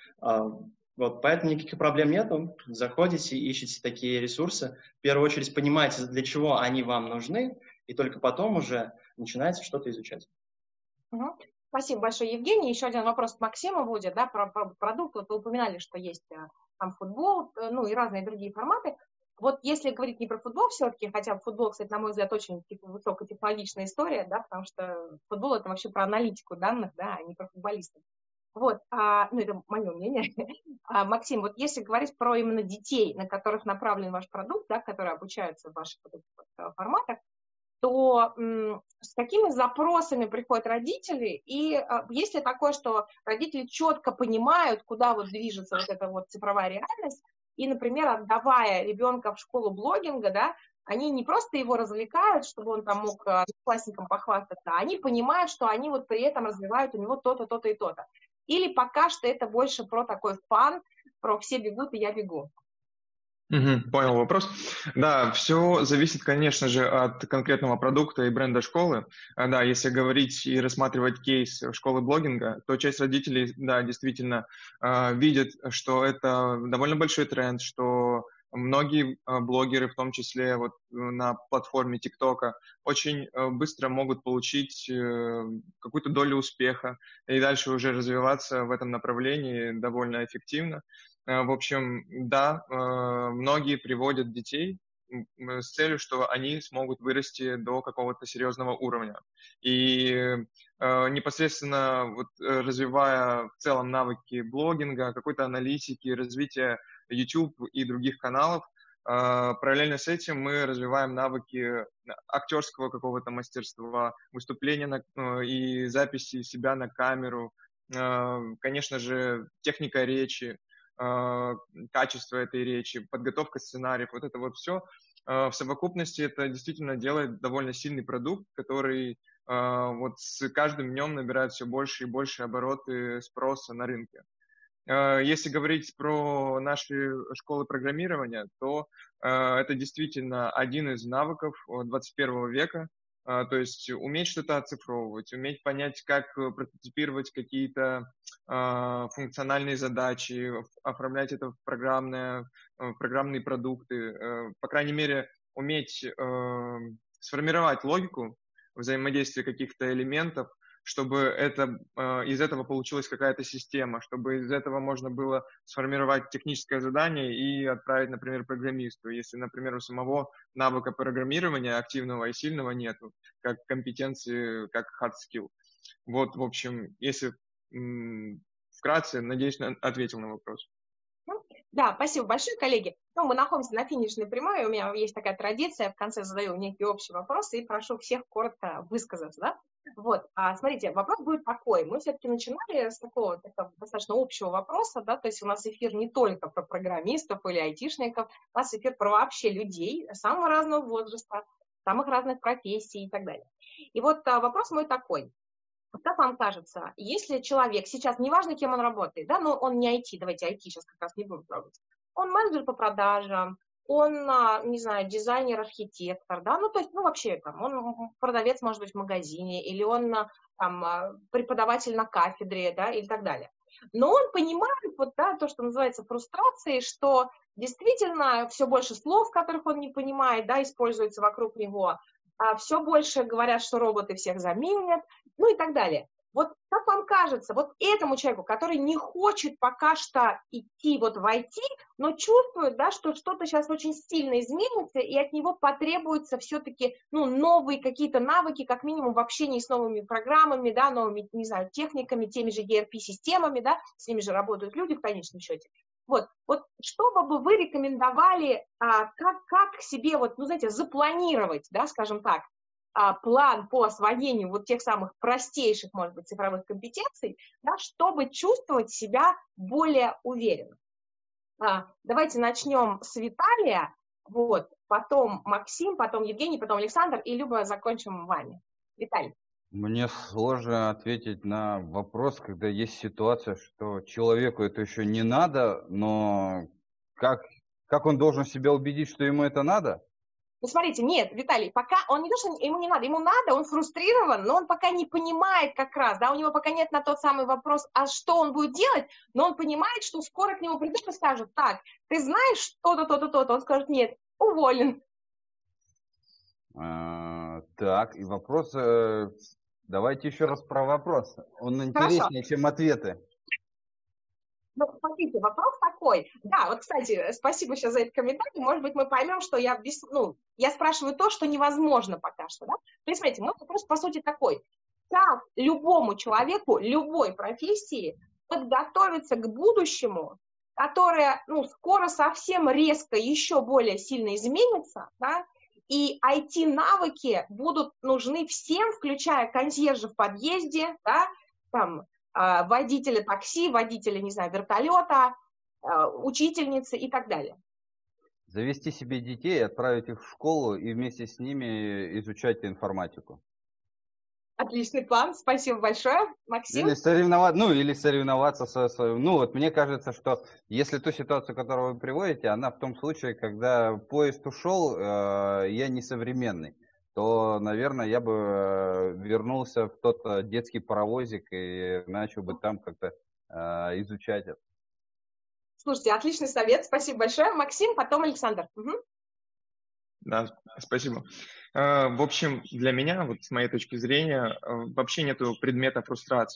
Speaker 6: Вот, поэтому никаких проблем нету. Заходите, ищите такие ресурсы. В первую очередь понимаете, для чего они вам нужны, и только потом уже начинаете что-то изучать.
Speaker 1: Угу. Спасибо большое, Евгений. Еще один вопрос к Максиму будет, да, про, про продукт. Вот вы упоминали, что есть там футбол, ну и разные другие форматы. Вот если говорить не про футбол все-таки, хотя футбол, кстати, на мой взгляд, очень высокотехнологичная история, да, потому что футбол – это вообще про аналитику данных, да, а не про футболистов. Вот, а, ну, это мое мнение. А, Максим, вот если говорить про именно детей, на которых направлен ваш продукт, да, которые обучаются в ваших форматах, то м, с какими запросами приходят родители, и а, есть ли такое, что родители четко понимают, куда вот движется вот эта вот цифровая реальность, и, например, отдавая ребенка в школу блогинга, да, они не просто его развлекают, чтобы он там мог классникам похвастаться, а они понимают, что они вот при этом развивают у него то-то, то-то и то-то. Или пока что это больше про такой фан, про все бегут, и я бегу.
Speaker 5: Угу, понял вопрос. Да, все зависит, конечно же, от конкретного продукта и бренда школы. Да, если говорить и рассматривать кейс школы блогинга, то часть родителей, да, действительно видят, что это довольно большой тренд, что многие блогеры, в том числе вот на платформе ТикТока, очень быстро могут получить какую-то долю успеха и дальше уже развиваться в этом направлении довольно эффективно. В общем, да, многие приводят детей с целью, что они смогут вырасти до какого-то серьезного уровня. И э, непосредственно вот, развивая в целом навыки блогинга, какой-то аналитики, развития YouTube и других каналов, э, параллельно с этим мы развиваем навыки актерского какого-то мастерства, выступления на, э, и записи себя на камеру, э, конечно же, техника речи, качество этой речи, подготовка сценариев, вот это вот все в совокупности это действительно делает довольно сильный продукт, который вот с каждым днем набирает все больше и больше обороты спроса на рынке. Если говорить про наши школы программирования, то это действительно один из навыков двадцать первого века, то есть уметь что-то оцифровывать, уметь понять, как прототипировать какие-то функциональные задачи, оформлять это в, программные, в программные продукты, по крайней мере, уметь сформировать логику взаимодействия каких-то элементов, чтобы это, из этого получилась какая-то система, чтобы из этого можно было сформировать техническое задание и отправить, например, программисту. Если, например, у самого навыка программирования активного и сильного нету, как компетенции, как hard skill. Вот, в общем, если м- вкратце, надеюсь, ответил на вопрос.
Speaker 1: Да, спасибо большое, коллеги. Ну, мы находимся на финишной прямой, у меня есть такая традиция, в конце задаю некие общие вопросы и прошу всех коротко высказаться, да? Вот, а, смотрите, вопрос будет такой. Мы все-таки начинали с такого, такого достаточно общего вопроса, да, то есть у нас эфир не только про программистов или айтишников, у нас эфир про вообще людей самого разного возраста, самых разных профессий и так далее. И вот а, вопрос мой такой. Как вам кажется, если человек, сейчас неважно, кем он работает, да, но он не ай ти, давайте ай ти сейчас как раз не будем трогать, он менеджер по продажам, он, не знаю, дизайнер, архитектор, да, ну, то есть, ну, вообще, там, он продавец, может быть, в магазине, или он, там, преподаватель на кафедре, да, и так далее. Но он понимает, вот, да, то, что называется фрустрацией, что действительно все больше слов, которых он не понимает, да, используется вокруг него, все больше говорят, что роботы всех заменят, ну и так далее. Вот как вам кажется, вот этому человеку, который не хочет пока что идти вот в ай ти, но чувствует, да, что что-то сейчас очень сильно изменится, и от него потребуются все-таки, ну, новые какие-то навыки, как минимум в общении с новыми программами, да, новыми, не знаю, техниками, теми же и ар пи-системами, да, с ними же работают люди в конечном счете. Вот, вот что бы вы рекомендовали, а, как, как себе, вот, ну, знаете, запланировать, да, скажем так, а, план по освоению вот тех самых простейших, может быть, цифровых компетенций, да, чтобы чувствовать себя более уверенно. А, давайте начнем с Виталия, вот, потом Максим, потом Евгений, потом Александр, и Люба закончим вами. Виталий.
Speaker 2: Мне сложно ответить на вопрос, когда есть ситуация, что человеку это еще не надо, но как, как он должен себя убедить, что ему это надо?
Speaker 1: Ну, смотрите, нет, Виталий, пока он не то, что ему не надо, ему надо, он фрустрирован, но он пока не понимает как раз, да, у него пока нет на тот самый вопрос, а что он будет делать, но он понимает, что скоро к нему придут и скажут, так, ты знаешь что-то, то-то, то-то, он скажет, нет, уволен.
Speaker 2: А, так, и вопрос, э, давайте еще раз про вопрос, он интереснее, чем ответы.
Speaker 1: Ну, смотрите, вопрос такой. Да, вот, кстати, спасибо сейчас за этот комментарий. Может быть, мы поймем, что я, без, ну, я спрашиваю то, что невозможно пока что. Да? То есть, смотрите, мой вопрос, по сути, такой. Как любому человеку, любой профессии подготовиться к будущему, которое, ну, скоро совсем резко еще более сильно изменится, да? И ай ти-навыки будут нужны всем, включая консьержа в подъезде, да, там, водителя такси, водителя, не знаю, вертолета, учительницы и так далее.
Speaker 2: Завести себе детей, отправить их в школу и вместе с ними изучать информатику.
Speaker 1: Отличный план, спасибо большое, Максим.
Speaker 2: Или соревноваться, ну или соревноваться со своим. Ну вот мне кажется, что если ту ситуацию, которую вы приводите, она в том случае, когда поезд ушел, э, я не современный, то, наверное, я бы вернулся в тот детский паровозик и начал бы там как-то э, изучать это.
Speaker 1: Слушайте, отличный совет, спасибо большое. Максим, потом Александр. Угу.
Speaker 5: Да, спасибо. В общем, для меня, вот с моей точки зрения, вообще нету предмета фрустрации. То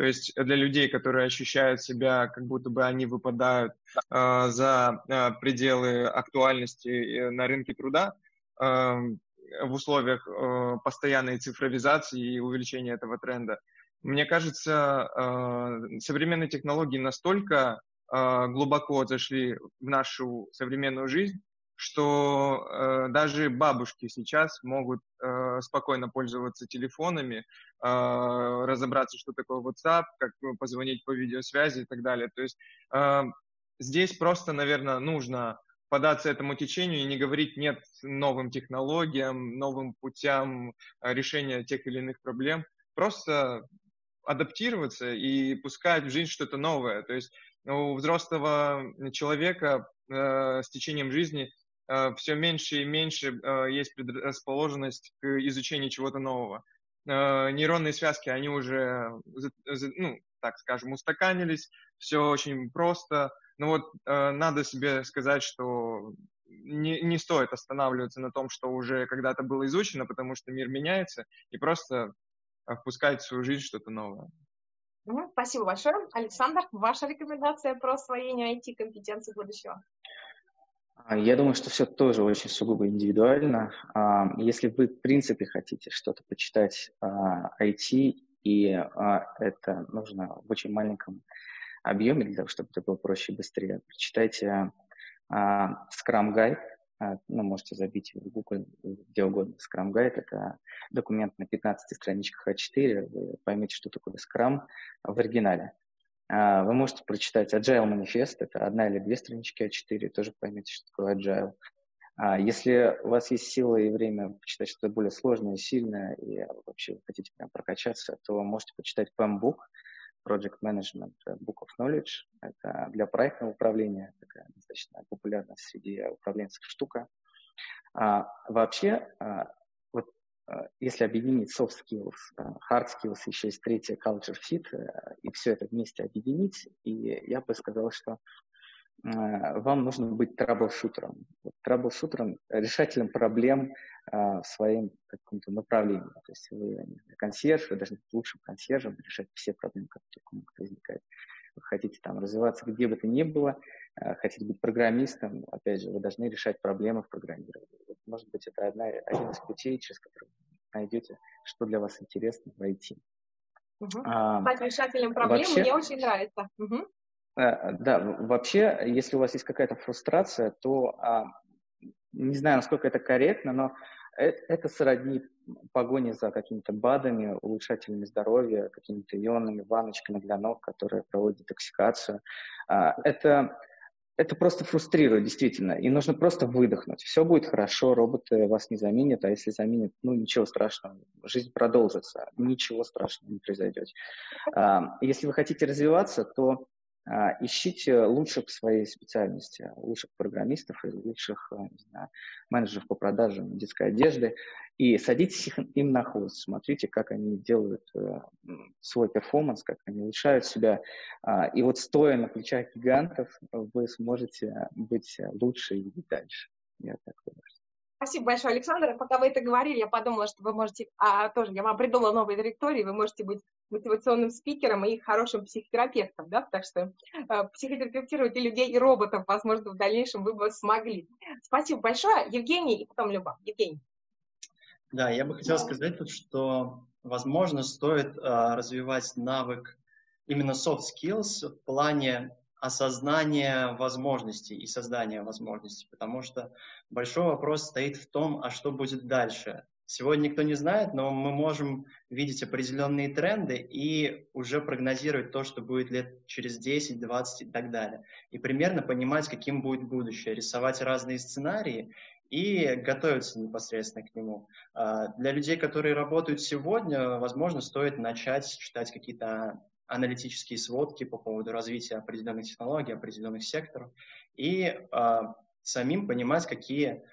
Speaker 5: То есть для людей, которые ощущают себя, как будто бы они выпадают э, за э, пределы актуальности на рынке труда, э, в условиях э, постоянной цифровизации и увеличения этого тренда. Мне кажется, э, современные технологии настолько э, глубоко зашли в нашу современную жизнь, что э, даже бабушки сейчас могут э, спокойно пользоваться телефонами, э, разобраться, что такое WhatsApp, как позвонить по видеосвязи и так далее. То есть э, здесь просто, наверное, нужно податься этому течению и не говорить «нет» новым технологиям, новым путям решения тех или иных проблем. Просто адаптироваться и пускать в жизнь что-то новое. То есть у взрослого человека э, с течением жизни э, все меньше и меньше э, есть предрасположенность к изучению чего-то нового. Э, нейронные связки, они уже, ну, так скажем, устаканились, все очень просто. Но вот э, надо себе сказать, что не, не стоит останавливаться на том, что уже когда-то было изучено, потому что мир меняется, и просто впускать в свою жизнь что-то новое.
Speaker 1: Спасибо большое. Александр, ваша рекомендация про освоение ай ти-компетенций будущего?
Speaker 3: Я думаю, что все тоже очень сугубо индивидуально. Если вы, в принципе, хотите что-то почитать ай ти, и это нужно в очень маленьком объеме, для того, чтобы это было проще и быстрее, прочитайте Scrum Guide. Ну, можете забить в Google, где угодно. Scrum Guide — это документ на пятнадцати страничках а четыре. Вы поймете, что такое Scrum в оригинале. Вы можете прочитать Agile Manifest, это одна или две странички а четыре, тоже поймете, что такое Agile. Если у вас есть сила и время почитать что-то более сложное, сильное, и вообще вы хотите прям прокачаться, то вы можете почитать пи эм Book, Project Management Book of Knowledge. Это для проектного управления, такая достаточно популярная среди управленцев штука. А, вообще, а, вот, а, если объединить soft skills, hard skills, еще есть третья culture fit, и все это вместе объединить, и я бы сказал, что а, вам нужно быть траблшутером. Траблшутером, решателем проблем а, в своем каком-то направлении. То есть вы консьерж, вы должны быть лучшим консьержем, решать все проблемы, которые могут возникать. Вы хотите там развиваться где бы то ни было, а, хотите быть программистом, опять же, вы должны решать проблемы в программировании. Может быть, это одна, один из путей, через который вы найдете, что для вас интересно в ай ти.
Speaker 1: Угу. А, Стать решателем проблем вообще, мне очень нравится. Угу.
Speaker 3: Да, вообще, если у вас есть какая-то фрустрация, то не знаю, насколько это корректно, но это, это сродни погоне за какими-то БАДами, улучшателями здоровья, какими-то ионными ванночками для ног, которые проводят детоксикацию. Это, это просто фрустрирует, действительно, и нужно просто выдохнуть. Все будет хорошо, роботы вас не заменят, а если заменят, ну, ничего страшного, жизнь продолжится, ничего страшного не произойдет. Если вы хотите развиваться, то ищите лучших в своей специальности, лучших программистов и лучших, не знаю, менеджеров по продажам детской одежды и садитесь им на хвост, смотрите, как они делают свой перформанс, как они улучшают себя. И вот стоя на плечах гигантов, вы сможете быть лучше и идти дальше. Я так думаю.
Speaker 1: Спасибо большое, Александр. Пока вы это говорили, я подумала, что вы можете, а тоже я вам придумала новые директории, вы можете быть мотивационным спикером и хорошим психотерапевтом, да, так что э, психотерапевтировать и людей, и роботов, возможно, в дальнейшем вы бы смогли. Спасибо большое. Евгений и потом Люба. Евгений.
Speaker 6: Да, я бы хотел сказать тут, что, возможно, стоит э, развивать навык именно soft skills в плане осознания возможностей и создания возможностей, потому что большой вопрос стоит в том, а что будет дальше. Сегодня никто не знает, но мы можем видеть определенные тренды и уже прогнозировать то, что будет лет через десять, двадцать и так далее. И примерно понимать, каким будет будущее, рисовать разные сценарии и готовиться непосредственно к нему. Для людей, которые работают сегодня, возможно, стоит начать читать какие-то аналитические сводки по поводу развития определенных технологий, определенных секторов и самим понимать, какие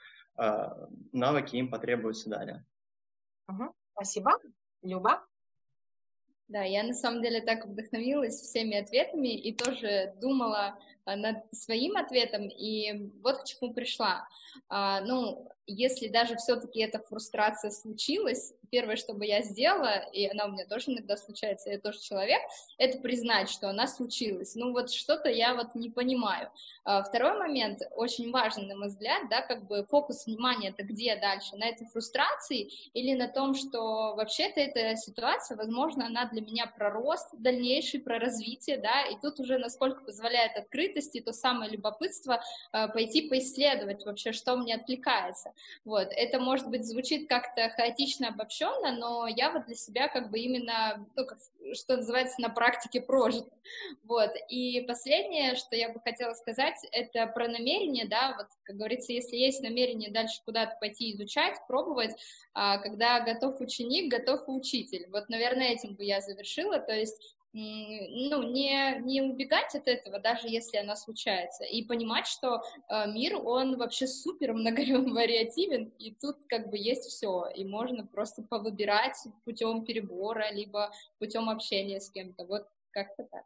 Speaker 6: навыки им потребуются далее.
Speaker 1: Угу. Спасибо. Люба?
Speaker 4: Да, я на самом деле так вдохновилась всеми ответами и тоже думала над своим ответом, и вот к чему пришла. Ну, если даже все-таки эта фрустрация случилась, первое, что бы я сделала, и она у меня тоже иногда случается, я тоже человек, это признать, что она случилась. Ну вот что-то я вот не понимаю. Второй момент, очень важный, на мой взгляд, да, как бы фокус внимания это где дальше? На этой фрустрации или на том, что вообще-то эта ситуация, возможно, она для меня про рост дальнейший, про развитие, да, и тут уже насколько позволяет открытость и то самое любопытство пойти поисследовать вообще, что мне откликается. Вот, это, может быть, звучит как-то хаотично, обобщенно, но я вот для себя как бы именно, ну, как, что называется, на практике прожит. Вот, и последнее, что я бы хотела сказать, это про намерение, да, вот, как говорится, если есть намерение дальше куда-то пойти изучать, пробовать, когда готов ученик, готов и учитель. Вот, наверное, этим бы я завершила, то есть ну, не, не убегать от этого, даже если она случается, и понимать, что э, мир, он вообще супер многовариативен, и тут как бы есть все, и можно просто повыбирать путем перебора, либо путем общения с кем-то, вот как-то так.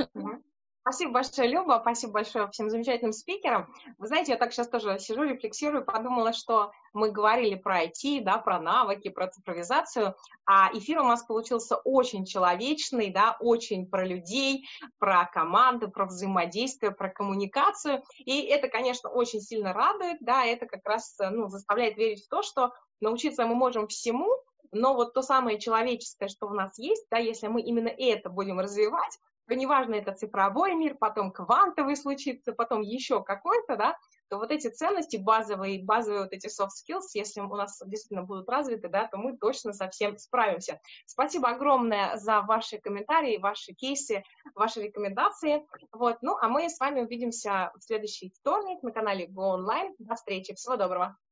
Speaker 1: Спасибо большое, Люба, спасибо большое всем замечательным спикерам. Вы знаете, я так сейчас тоже сижу, рефлексирую, подумала, что мы говорили про ай ти, да, про навыки, про цифровизацию, а эфир у нас получился очень человечный, да, очень про людей, про команды, про взаимодействие, про коммуникацию, и это, конечно, очень сильно радует, да, это как раз, ну, заставляет верить в то, что научиться мы можем всему, но вот то самое человеческое, что у нас есть, да, если мы именно это будем развивать, то неважно, это цифровой мир, потом квантовый случится, потом еще какой-то, да, то вот эти ценности базовые, базовые вот эти soft skills, если у нас действительно будут развиты, да, то мы точно со всем справимся. Спасибо огромное за ваши комментарии, ваши кейсы, ваши рекомендации. Вот, ну, а мы с вами увидимся в следующий вторник на канале Go Online. До встречи. Всего доброго.